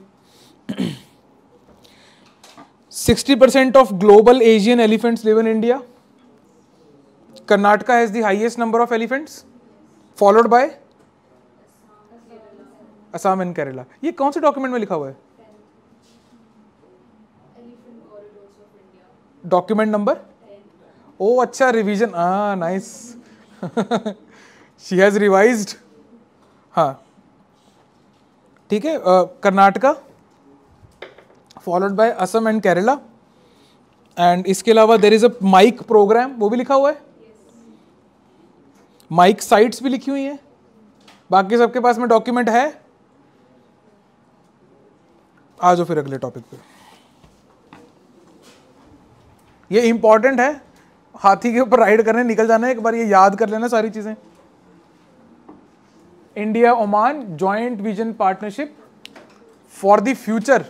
60% of global Asian elephants live in India. Karnataka has the highest number of elephants, followed by Assam and Kerala. ये कौन से डॉक्यूमेंट में लिखा हुआ है? डॉक्यूमेंट नंबर, ओ अच्छा, रिवीजन, हाँ नाइस, शी हैज रिवाइज्ड। हाँ ठीक है, Karnataka followed by Assam and Kerala. And इसके अलावा there is a MIKE program, वो भी लिखा हुआ है। माइक साइट्स भी लिखी हुई हैं। बाकी सबके पास में डॉक्यूमेंट है। आ जाओ फिर अगले टॉपिक पे। ये इंपॉर्टेंट है, हाथी के ऊपर राइड करने निकल जाना है, एक बार ये याद कर लेना सारी चीजें। India Oman joint vision partnership for the future.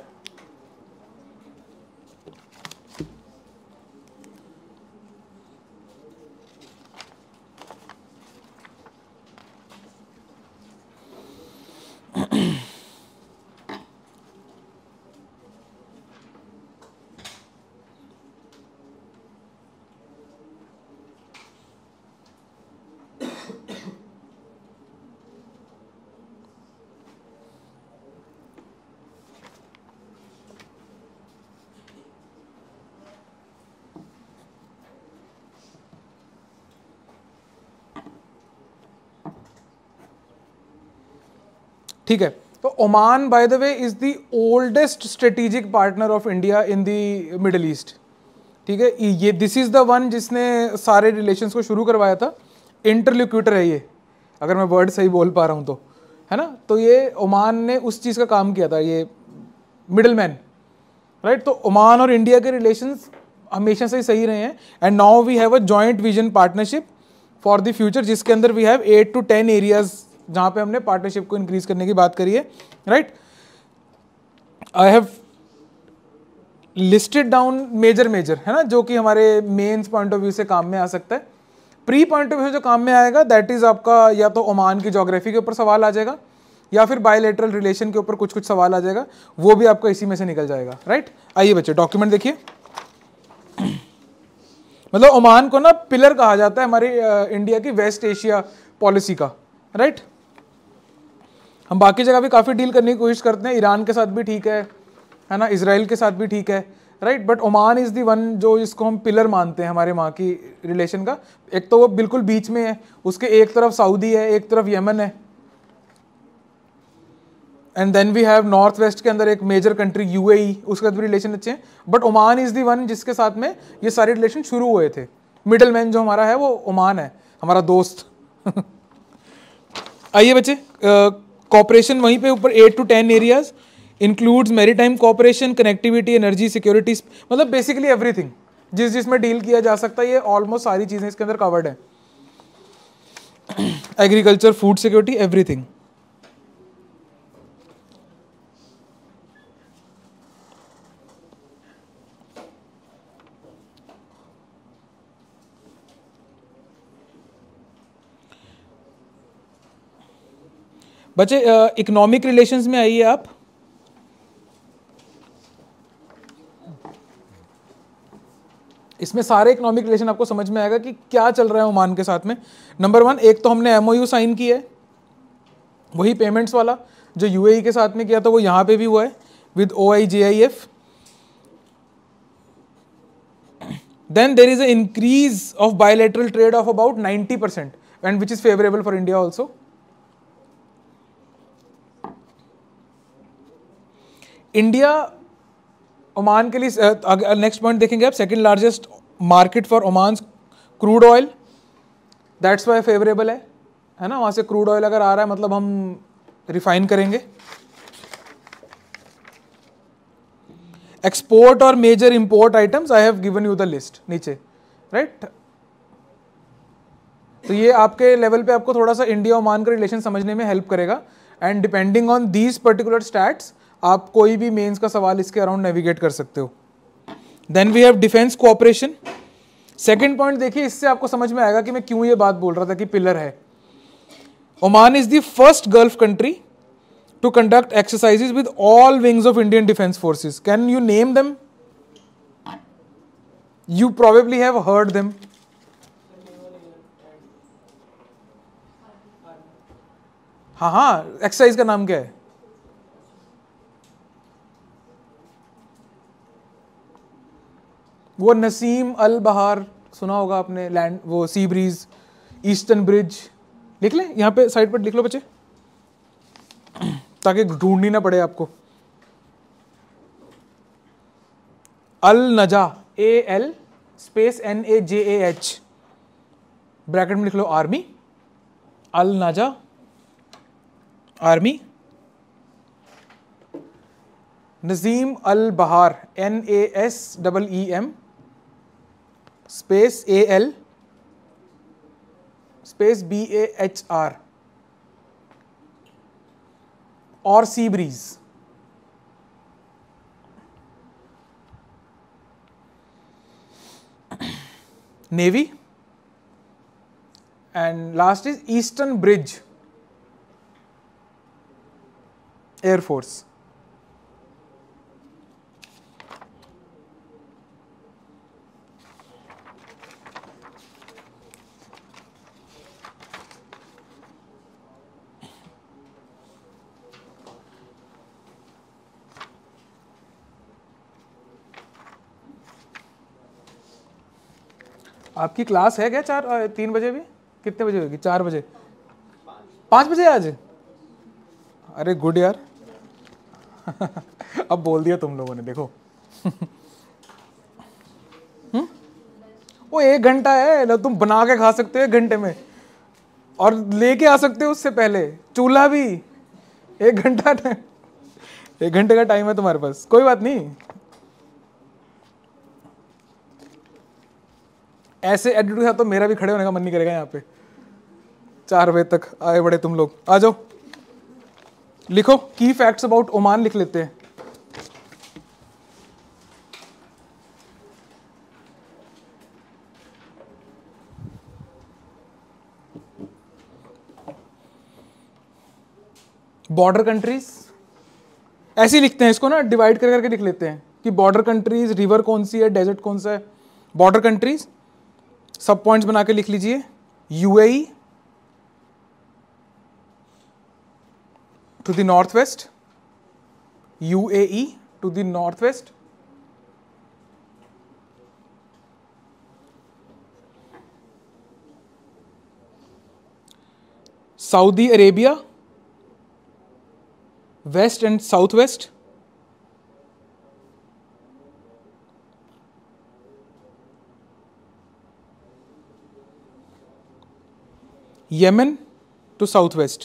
ठीक है, तो Oman by the way is the oldest strategic partner of India in the Middle East. ठीक है, ये दिस इज द वन जिसने सारे रिलेशंस को शुरू करवाया था। इंटरलोक्यूटर है ये, अगर मैं वर्ड सही बोल पा रहा हूँ तो, है ना। तो ये ओमान ने उस चीज़ का काम किया था, ये मिडिल मैन, राइट। तो ओमान और इंडिया के रिलेशंस हमेशा से ही सही रहे हैं। And now we have a joint vision partnership for the future, जिसके अंदर वी हैव 8 to 10 एरियाज जहाँ पे हमने पार्टनरशिप को इंक्रीज करने की बात करी है, right. I have listed down major है ना, जो कि हमारे मेंस पॉइंट ऑफ व्यू से काम में आ सकता है। प्री पॉइंट ऑफ व्यू जो काम में आएगा, दैट इज आपका या तो ओमान की ज्योग्राफी के ऊपर सवाल आ जाएगा, या फिर बायलैटरल रिलेशन के ऊपर कुछ कुछ सवाल आ जाएगा, वो भी आपका इसी में से निकल जाएगा, राइट। आइए बच्चे, डॉक्यूमेंट देखिए। मतलब ओमान को ना पिलर कहा जाता है हमारी इंडिया की वेस्ट एशिया पॉलिसी का, राइट। हम बाकी जगह भी काफ़ी डील करने की कोशिश करते हैं, ईरान के साथ भी ठीक है ना, इजराइल के साथ भी ठीक है, right. But Oman is the one जो इसको हम पिलर मानते हैं हमारे वहाँ की रिलेशन का। एक तो वो बिल्कुल बीच में है, उसके एक तरफ सऊदी है, एक तरफ यमन है, and then we have north west के अंदर एक मेजर कंट्री UAE, उसके साथ भी रिलेशन अच्छे हैं। But Oman is the one जिसके साथ में ये सारे रिलेशन शुरू हुए थे। मिडल मैन जो हमारा है वो ओमान है, हमारा दोस्त। आइए बच्चे, कॉपरेशन वहीं पे ऊपर 8 to 10 areas includes maritime cooperation, connectivity, energy, security, मतलब बेसिकली एवरीथिंग, जिस जिसमें डील किया जा सकता है, ये ऑलमोस्ट सारी चीजें इसके अंदर कवर्ड है, एग्रीकल्चर, फूड सिक्योरिटी, एवरीथिंग। बच्चे इकोनॉमिक रिलेशंस में आइए आप। इसमें सारे इकोनॉमिक रिलेशन आपको समझ में आएगा कि क्या चल रहा है ओमान के साथ में। नंबर 1, एक तो हमने एमओयू साइन किया है, वही पेमेंट्स वाला जो यूएई के साथ में किया था, वो यहां पे भी हुआ है with OIJIF। Then there is a increase of bilateral trade of about 90% and which is favourable for India also. India Oman के लिए नेक्स्ट पॉइंट देखेंगे आप, second largest market for Oman crude oil, that's why favourable है ना। वहां से crude oil अगर आ रहा है मतलब हम रिफाइन करेंगे। एक्सपोर्ट और major import items, I have given you the list नीचे, राइट। तो ये आपके लेवल पे आपको थोड़ा सा इंडिया ओमान का रिलेशन समझने में हेल्प करेगा, and depending on these particular stats आप कोई भी मेंस का सवाल इसके अराउंड नेविगेट कर सकते हो। Then we have defence cooperation. Second point देखिए, इससे आपको समझ में आएगा कि मैं क्यों ये बात बोल रहा था कि पिलर है। Oman is the first gulf country to conduct exercises with all wings of Indian defence forces. Can you name them? You probably have heard them. हाँ, एक्सरसाइज का नाम क्या है? वो नसीम अल बहार सुना होगा आपने, लैंड, वो सी ब्रीज, ईस्टर्न ब्रिज। लिख ले, यहाँ पे साइड पर लिख लो बच्चे, ताकि ढूंढनी ना पड़े आपको। अल नजा, AL स्पेस NAJAH, ब्रैकेट में लिख लो आर्मी, अल नजा army. Nazim Al Bahr NASEEM space AL space BAHR और sea breeze. Navy, and last is eastern bridge, air force. आपकी क्लास है क्या 3 बजे भी? कितने बजे होगी? 4 बजे? 5 बजे आज? अरे गुड यार। अब बोल दिया तुम लोगों ने, देखो। वो 1 घंटा है ना, तुम बना के खा सकते हो 1 घंटे में, और लेके आ सकते हो उससे पहले चूल्हा भी। 1 घंटा 1 घंटे का टाइम है तुम्हारे पास, कोई बात नहीं। ऐसे एडिट के साथ तो मेरा भी खड़े होने का मन नहीं करेगा यहाँ पे। 4 बजे तक आए बड़े तुम लोग, आ जाओ। लिखो की फैक्ट्स अबाउट ओमान, लिख लेते हैं। बॉर्डर कंट्रीज, ऐसे ही लिखते हैं इसको ना, डिवाइड कर करके लिख लेते हैं कि बॉर्डर कंट्रीज, रिवर कौन सी है, डेजर्ट कौन सा है। बॉर्डर कंट्रीज सब पॉइंट्स बना के लिख लीजिए। UAE to the north west, UAE to the north west, Saudi Arabia west and south west, Yemen to south west,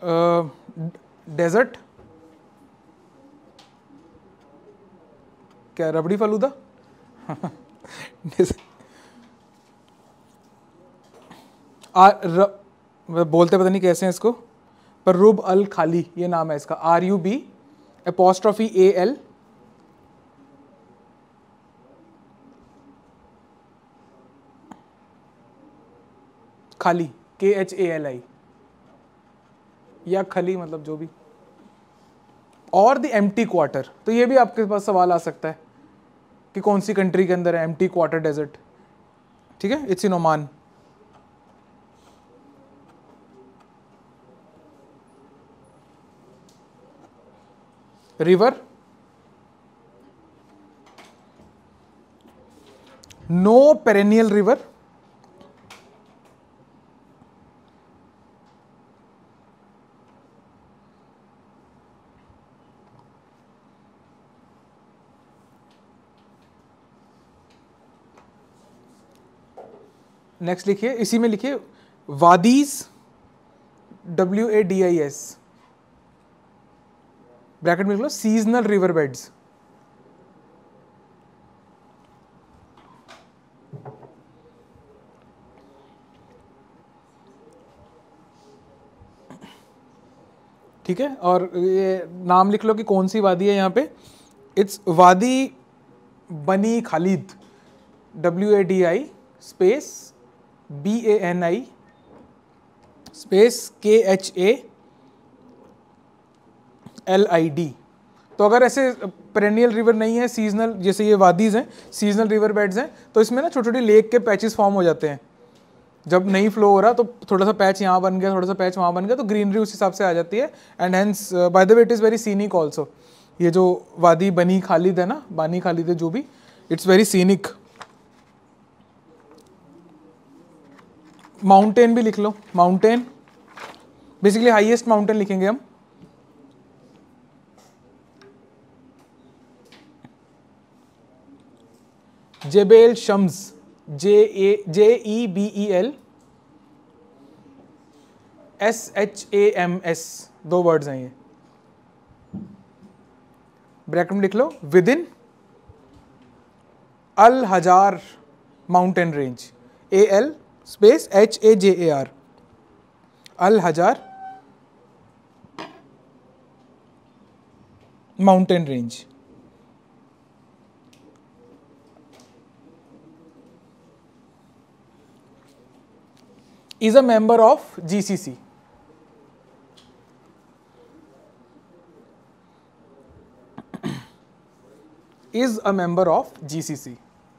desert, क्या रबड़ी फलूदा बोलते पता नहीं कैसे हैं इसको, पर रुब अल खाली ये नाम है इसका, RUB''AL खाली KHALI या खली, मतलब जो भी, और द एम्प्टी क्वार्टर। तो ये भी आपके पास सवाल आ सकता है कि कौन सी कंट्री के अंदर है एम्प्टी क्वार्टर डेजर्ट। ठीक है, it's in Oman. River, no perennial river, next लिखिए, इसी में लिखिए वादीज, WADIS, ब्रैकेट में लिख लो सीजनल रिवर बेड्स। ठीक है, और ये नाम लिख लो कि कौन सी वादी है यहाँ पे, it's Wadi Bani Khalid, WADI space BANI space KHALID। तो अगर ऐसे पेरेनियल रिवर नहीं है, सीजनल, जैसे ये वादीज हैं, सीजनल रिवर बेड्स हैं, तो इसमें ना छोटी छोटी लेक के पैचेस फॉर्म हो जाते हैं। जब नहीं फ्लो हो रहा तो थोड़ा सा पैच यहाँ बन गया, थोड़ा सा पैच वहाँ बन गया, तो ग्रीनरी उस हिसाब से आ जाती है। And hence by the way it is very scenic also. ये जो वादी बनी खालिद है ना, बानी खालिद है जो भी, इट्स वेरी सीनिक। माउंटेन भी लिख लो, माउंटेन, बेसिकली हाईएस्ट माउंटेन लिखेंगे हम। Jebel Shams, JEBEL SHAMS, 2 words हैं ये। ब्रैकेट में लिख लो with in Al Hajar mountain range, AL space HAJAR, Al Hajar mountain range. is a member of GCC. is a member of GCC।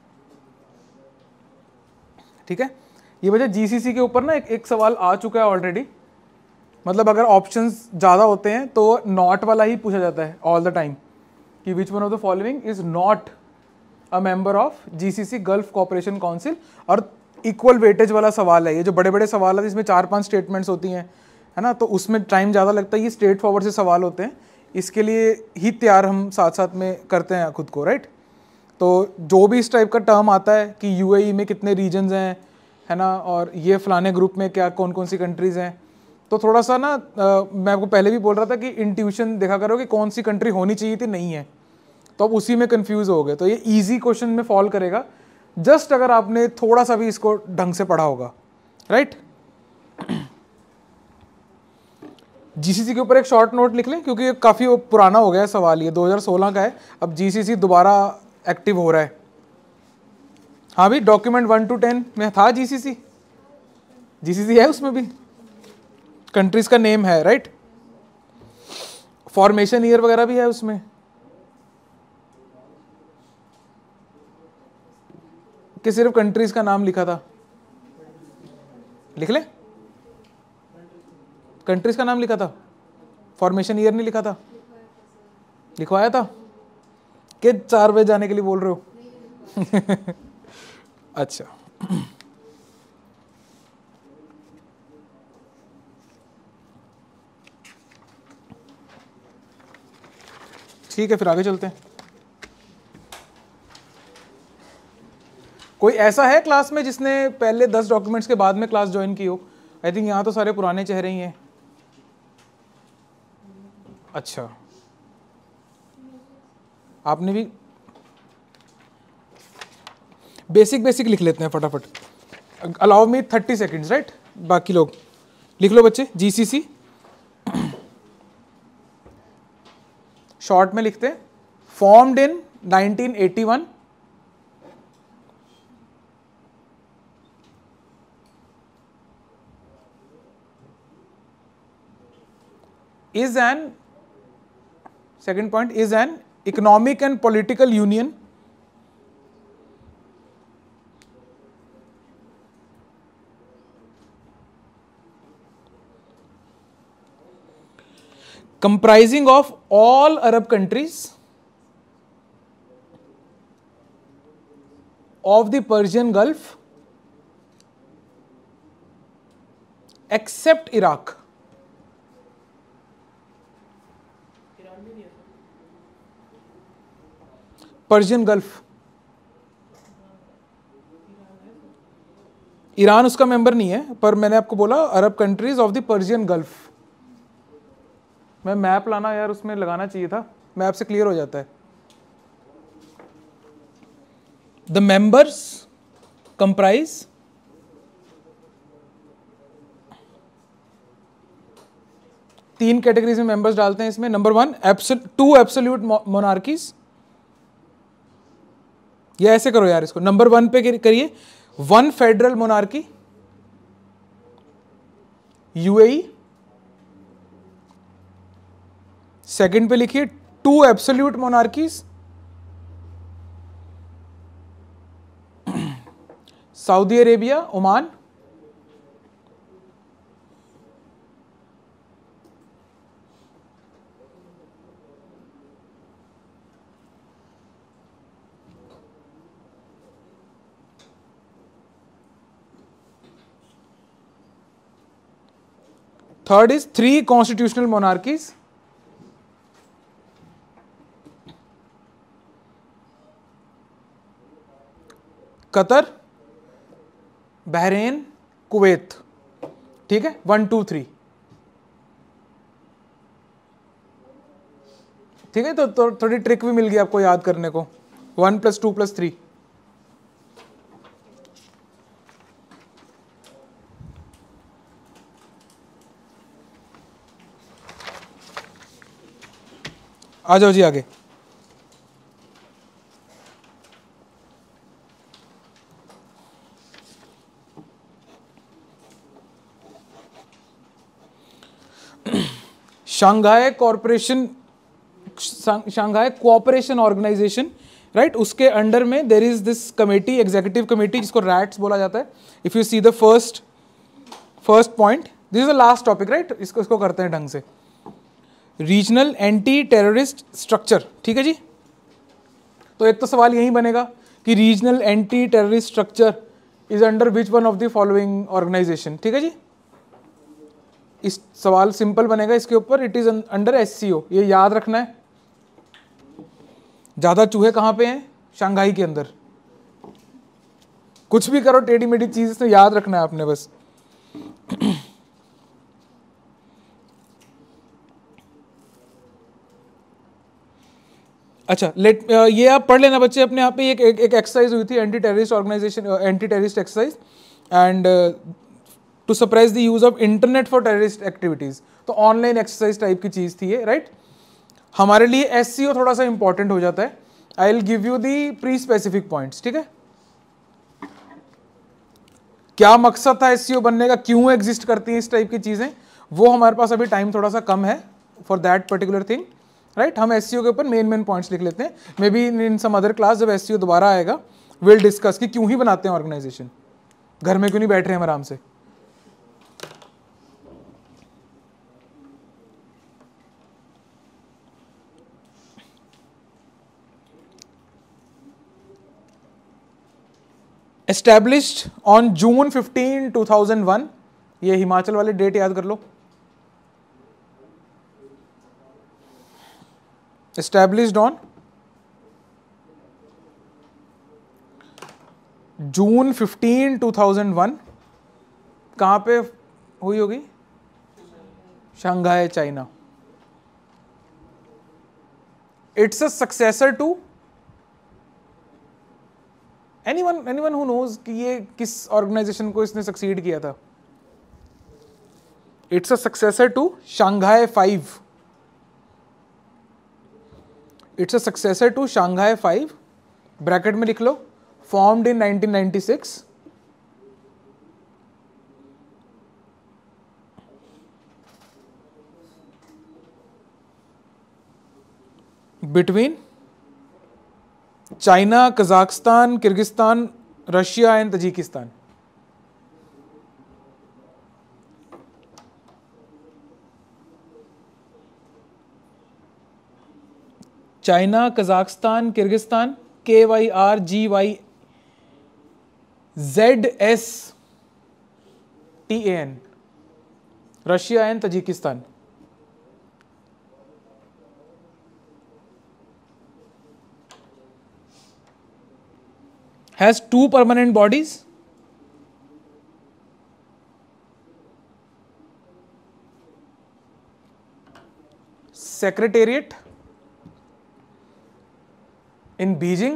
ठीक है, ये वजह GCC के ऊपर ना एक सवाल आ चुका है ऑलरेडी। मतलब अगर ऑप्शंस ज़्यादा होते हैं तो नॉट वाला ही पूछा जाता है ऑल द टाइम कि which one of the following is not a member of GCC Gulf Cooperation Council. और इक्वल वेटेज वाला सवाल है ये, जो बड़े बड़े सवाल है जिसमें 4-5 स्टेटमेंट्स होती हैं, है ना, तो उसमें टाइम ज़्यादा लगता है। ये स्ट्रेट फॉरवर्ड से सवाल होते हैं, इसके लिए ही तैयार हम साथ साथ में करते हैं खुद को, राइट। तो जो भी इस टाइप का टर्म आता है कि UAE में कितने रीजन्स हैं, है ना, और ये फलाने ग्रुप में क्या कौन कौन सी कंट्रीज़ हैं, तो थोड़ा सा ना मैं आपको पहले भी बोल रहा था कि इंट्यूशन देखा करो कि कौन सी कंट्री होनी चाहिए थी, नहीं है, तो अब उसी में कंफ्यूज हो गए। तो ये ईजी क्वेश्चन में फॉल करेगा जस्ट अगर आपने थोड़ा सा भी इसको ढंग से पढ़ा होगा, राइट। GCC के ऊपर एक शॉर्ट नोट लिख लें क्योंकि ये काफ़ी पुराना हो गया है सवाल, ये 2016 का है। अब GCC दोबारा एक्टिव हो रहा है। हाँ भी, डॉक्यूमेंट 1 to 10 में था GCC है, उसमें भी कंट्रीज का नेम है, राइट। फॉर्मेशन ईयर वगैरह भी है उसमें। कि सिर्फ कंट्रीज का नाम लिखा था, लिख ले, कंट्रीज का नाम लिखा था, फॉर्मेशन ईयर नहीं लिखा था, लिखवाया था कि 4 बजे जाने के लिए बोल रहे हो? अच्छा, ठीक है, फिर आगे चलते हैं। कोई ऐसा है क्लास में जिसने पहले 10 डॉक्यूमेंट्स के बाद में क्लास ज्वाइन की हो? आई थिंक यहाँ तो सारे पुराने चेहरे ही हैं। अच्छा, आपने भी बेसिक लिख लेते हैं फटाफट। Allow me 30 seconds, right? बाकी लोग लिख लो बच्चे। जीसीसी शॉर्ट में लिखते हैं, formed in 1981, is an, second point, is an economic and political union comprising of all Arab countries of the Persian Gulf except Iraq. Persian Gulf, Iran उसका मेंबर नहीं है, पर मैंने आपको बोला Arab countries of the Persian Gulf. मैं map लाना यार, उसमें लगाना चाहिए था, मैप से क्लियर हो जाता है। द मेंबर्स कंप्राइज तीन कैटेगरीज में मेंबर्स डालते हैं इसमें। नंबर 1, 2 एब्सोल्यूट मोनार्कीज, ये ऐसे करो यार इसको, नंबर 1 पे करिए 1 फेडरल मोनार्की यूएई, सेकंड पे लिखिए 2 absolute monarchies Saudi Arabia, Oman, third is 3 constitutional monarchies Qatar, Bahrain, Kuwait. ठीक है, 1 2 3। ठीक है, तो थोड़ी ट्रिक भी मिल गई आपको याद करने को, 1 + 2 + 3। आ जाओ जी आगे। शांघाई कोऑपरेशन ऑर्गेनाइजेशन, राइट, उसके अंडर में there is this committee, executive committee, जिसको रैट्स बोला जाता है। If you see the first point, this is the last topic, right, इसको करते हैं ढंग से। रीजनल एंटी टेररिस्ट स्ट्रक्चर, ठीक है जी। तो एक तो सवाल यही बनेगा कि regional anti terrorist structure is under which one of the following organisation. ठीक है जी, इस सवाल सिंपल बनेगा इसके ऊपर, इट इज अंडर एससीओ, ये याद रखना है। ज्यादा चूहे कहां पे हैं? शंघाई के अंदर। कुछ भी करो टेढ़ी मेढ़ी चीज तो याद रखना है आपने बस। अच्छा, ये आप पढ़ लेना बच्चे अपने आप पे। एक एक्सरसाइज हुई थी anti terrorist organisation, anti terrorist exercise, and to surprise the use of internet for terrorist activities. तो ऑनलाइन एक्सरसाइज टाइप की चीज थी ये, राइट। हमारे लिए एससीओ थोड़ा सा इंपॉर्टेंट हो जाता है। I will give you the pre specific points, ठीक है। क्या मकसद था एससीओ बनने का, क्यों एग्जिस्ट करती हैं इस टाइप की चीजें, वो हमारे पास अभी टाइम थोड़ा सा कम है for that particular thing, right. हम एससीओ के ऊपर मेन पॉइंट्स लिख लेते हैं। Maybe in some other class जब एससीओ दोबारा आएगा विल डिस्कस कि क्यों ही बनाते हैं ऑर्गेनाइजेशन, घर में क्यों नहीं बैठ रहे हैं आराम से। एस्टैब्लिश्ड ऑन जून 15, 2001, ये हिमाचल वाले डेट याद कर लो। एस्टैब्लिश्ड ऑन जून 15, 2001, कहां पे हुई होगी? Shanghai, China. It's a successor to anyone who knows कि ये किस ऑर्गेनाइजेशन को इसने सक्सीड किया था? It's a successor to Shanghai 5. It's a successor to Shanghai 5, bracket में लिख लो, formed in 1996. Between China, Kazakhstan, Kyrgyzstan, Russia and Tajikistan. China, Kazakhstan, Kyrgyzstan, KYRGYZSTAN, Russia and Tajikistan. Has 2 permanent bodies. Secretariat in Beijing,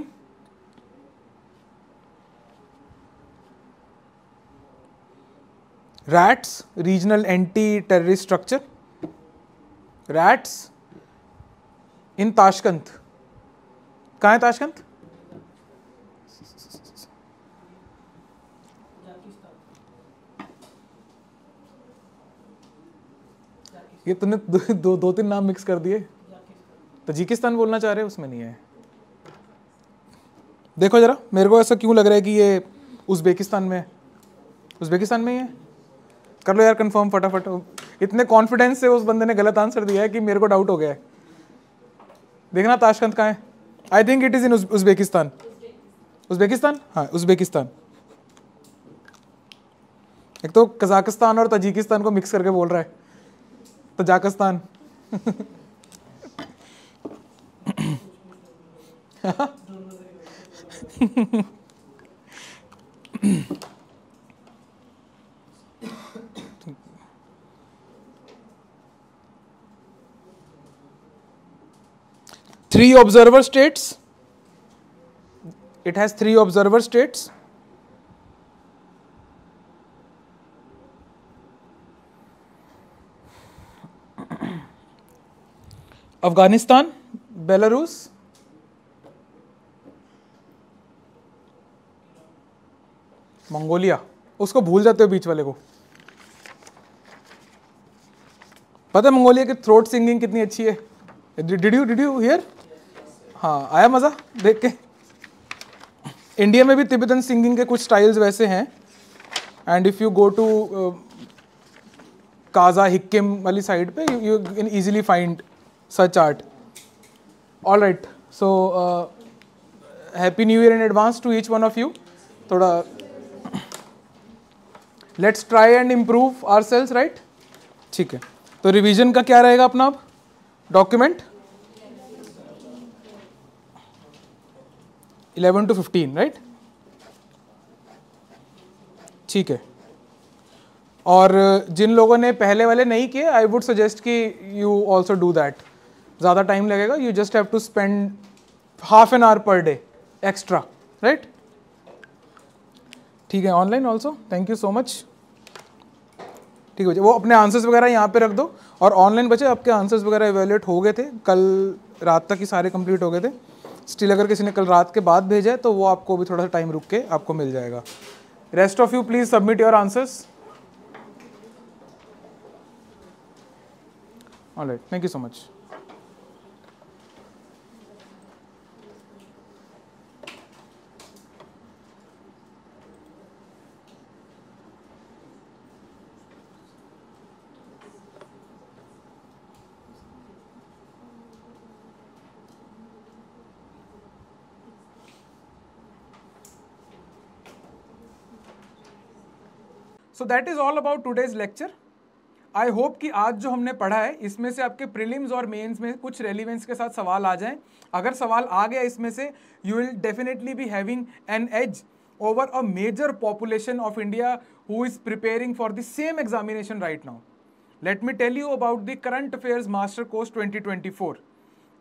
RATS, Regional Anti-Terrorist Structure, RATS in Tashkent. कहाँ है Tashkent? ये तूने दो तीन नाम मिक्स कर दिए. Tajikistan बोलना चाह रहे हो, उसमें नहीं है. देखो जरा, मेरे को ऐसा क्यों लग रहा है कि ये उज़्बेकिस्तान में है. उज़्बेकिस्तान में ही है. कर लो यार कंफर्म फटाफट. इतने कॉन्फिडेंस से उस बंदे ने गलत आंसर दिया है कि मेरे को डाउट हो गया है. देखना ताशकंद कहाँ है. I think it is in Uzbekistan. Uzbekistan, हाँ उज़्बेकिस्तान. एक तो कजाकिस्तान और तजिकिस्तान को मिक्स करके बोल रहा है. Tajikistan. Three observer states. It has 3 observer states. Afghanistan, Belarus, Mongolia. उसको भूल जाते हो बीच वाले को. पता है मंगोलिया की थ्रोट सिंगिंग कितनी अच्छी है? Did you hear? हाँ, आया मजा देख के. इंडिया में भी तिब्बतन सिंगिंग के कुछ स्टाइल्स वैसे हैं. And if you go to Kaza Hikkim वाली साइड पे, you can easily find such art. All right, so happy new year in advance to each one of you. थोड़ा let's try and improve ourselves, right? ठीक है. तो revision का क्या रहेगा अपना अब? Document 11 to 15, right? ठीक है. और जिन लोगों ने पहले वाले नहीं किए, आई वुड सजेस्ट कि यू ऑल्सो डू दैट. ज़्यादा टाइम लगेगा. You just have to spend half an hour per day extra, right? ठीक है. Online also, thank you so much. ठीक है बच्चे, वो अपने आंसर्स वगैरह यहाँ पे रख दो. और ऑनलाइन बच्चे आपके आंसर्स वगैरह इवेल्युएट हो गए थे, कल रात तक ही सारे कंप्लीट हो गए थे. स्टिल अगर किसी ने कल रात के बाद भेजा है तो वो आपको भी थोड़ा सा टाइम रुक के आपको मिल जाएगा. Rest of you please submit your answers. Alright, thank you so much. So that is all about today's lecture. I hope कि आज जो हमने पढ़ा है इसमें से आपके प्रीलिम्स और मेंस में कुछ रेलिवेंस के साथ सवाल आ जाएं. अगर सवाल आ गया इसमें से, you will definitely be having an edge over a major population of India who is preparing for the same examination right now. Let me tell you about the Current Affairs Master Course 2024.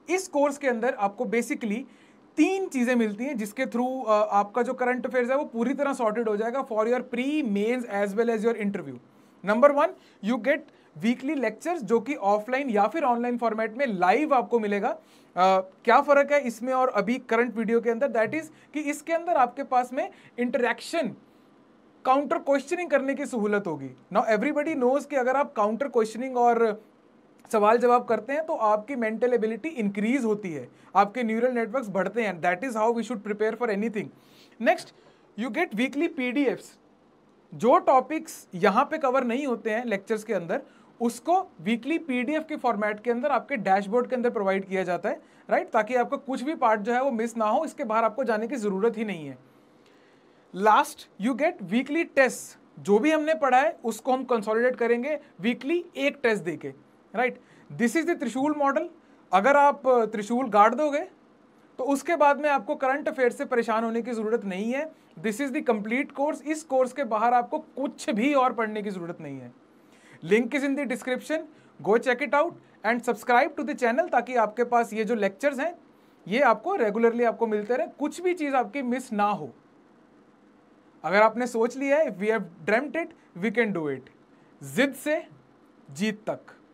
इस course के अंदर आपको basically 3 चीजें मिलती हैं जिसके through आपका जो करंट अफेयर्स है वो पूरी तरह सॉर्टेड हो जाएगा for your pre, mains as well as your interview. Number 1, you get weekly lectures जो कि ऑफलाइन या फिर ऑनलाइन फॉर्मेट में लाइव आपको मिलेगा। क्या फर्क है इसमें और अभी करंट वीडियो के अंदर, दैट इज कि इसके अंदर आपके पास में इंटरेक्शन, काउंटर क्वेश्चनिंग करने की सहूलत होगी। नाउ एवरीबडी नोज कि अगर आप काउंटर क्वेश्चनिंग और सवाल जवाब करते हैं तो आपकी मेंटल एबिलिटी इंक्रीज होती है, आपके न्यूरल नेटवर्क्स बढ़ते हैं। That is how we should prepare for anything. Next, you get weekly PDFs. जो टॉपिक्स यहां पे कवर नहीं होते हैं लेक्चर्स के अंदर, उसको वीकली पीडीएफ के फॉर्मेट के अंदर आपके डैशबोर्ड के अंदर प्रोवाइड किया जाता है, राइट, ताकि आपका कुछ भी पार्ट जो है वो मिस ना हो, इसके बाहर आपको जाने की जरूरत ही नहीं है। Last, you get weekly test. जो भी हमने पढ़ा है उसको हम कंसोलिडेट करेंगे वीकली एक टेस्ट देके, right. This is the Trishul model. अगर आप त्रिशूल गाड़ दोगे तो उसके बाद में आपको करंट अफेयर से परेशान होने की जरूरत नहीं है। This is the complete course. इस कोर्स के बाहर आपको कुछ भी और पढ़ने की जरूरत नहीं है। Link is in the description, go check it out and subscribe to the channel, ताकि आपके पास ये जो लेक्चर्स हैं ये आपको रेगुलरली आपको मिलते रहे, कुछ भी चीज आपकी मिस ना हो। अगर आपने सोच लिया है, we have dreamed it, we can do it. जिद से जीत तक।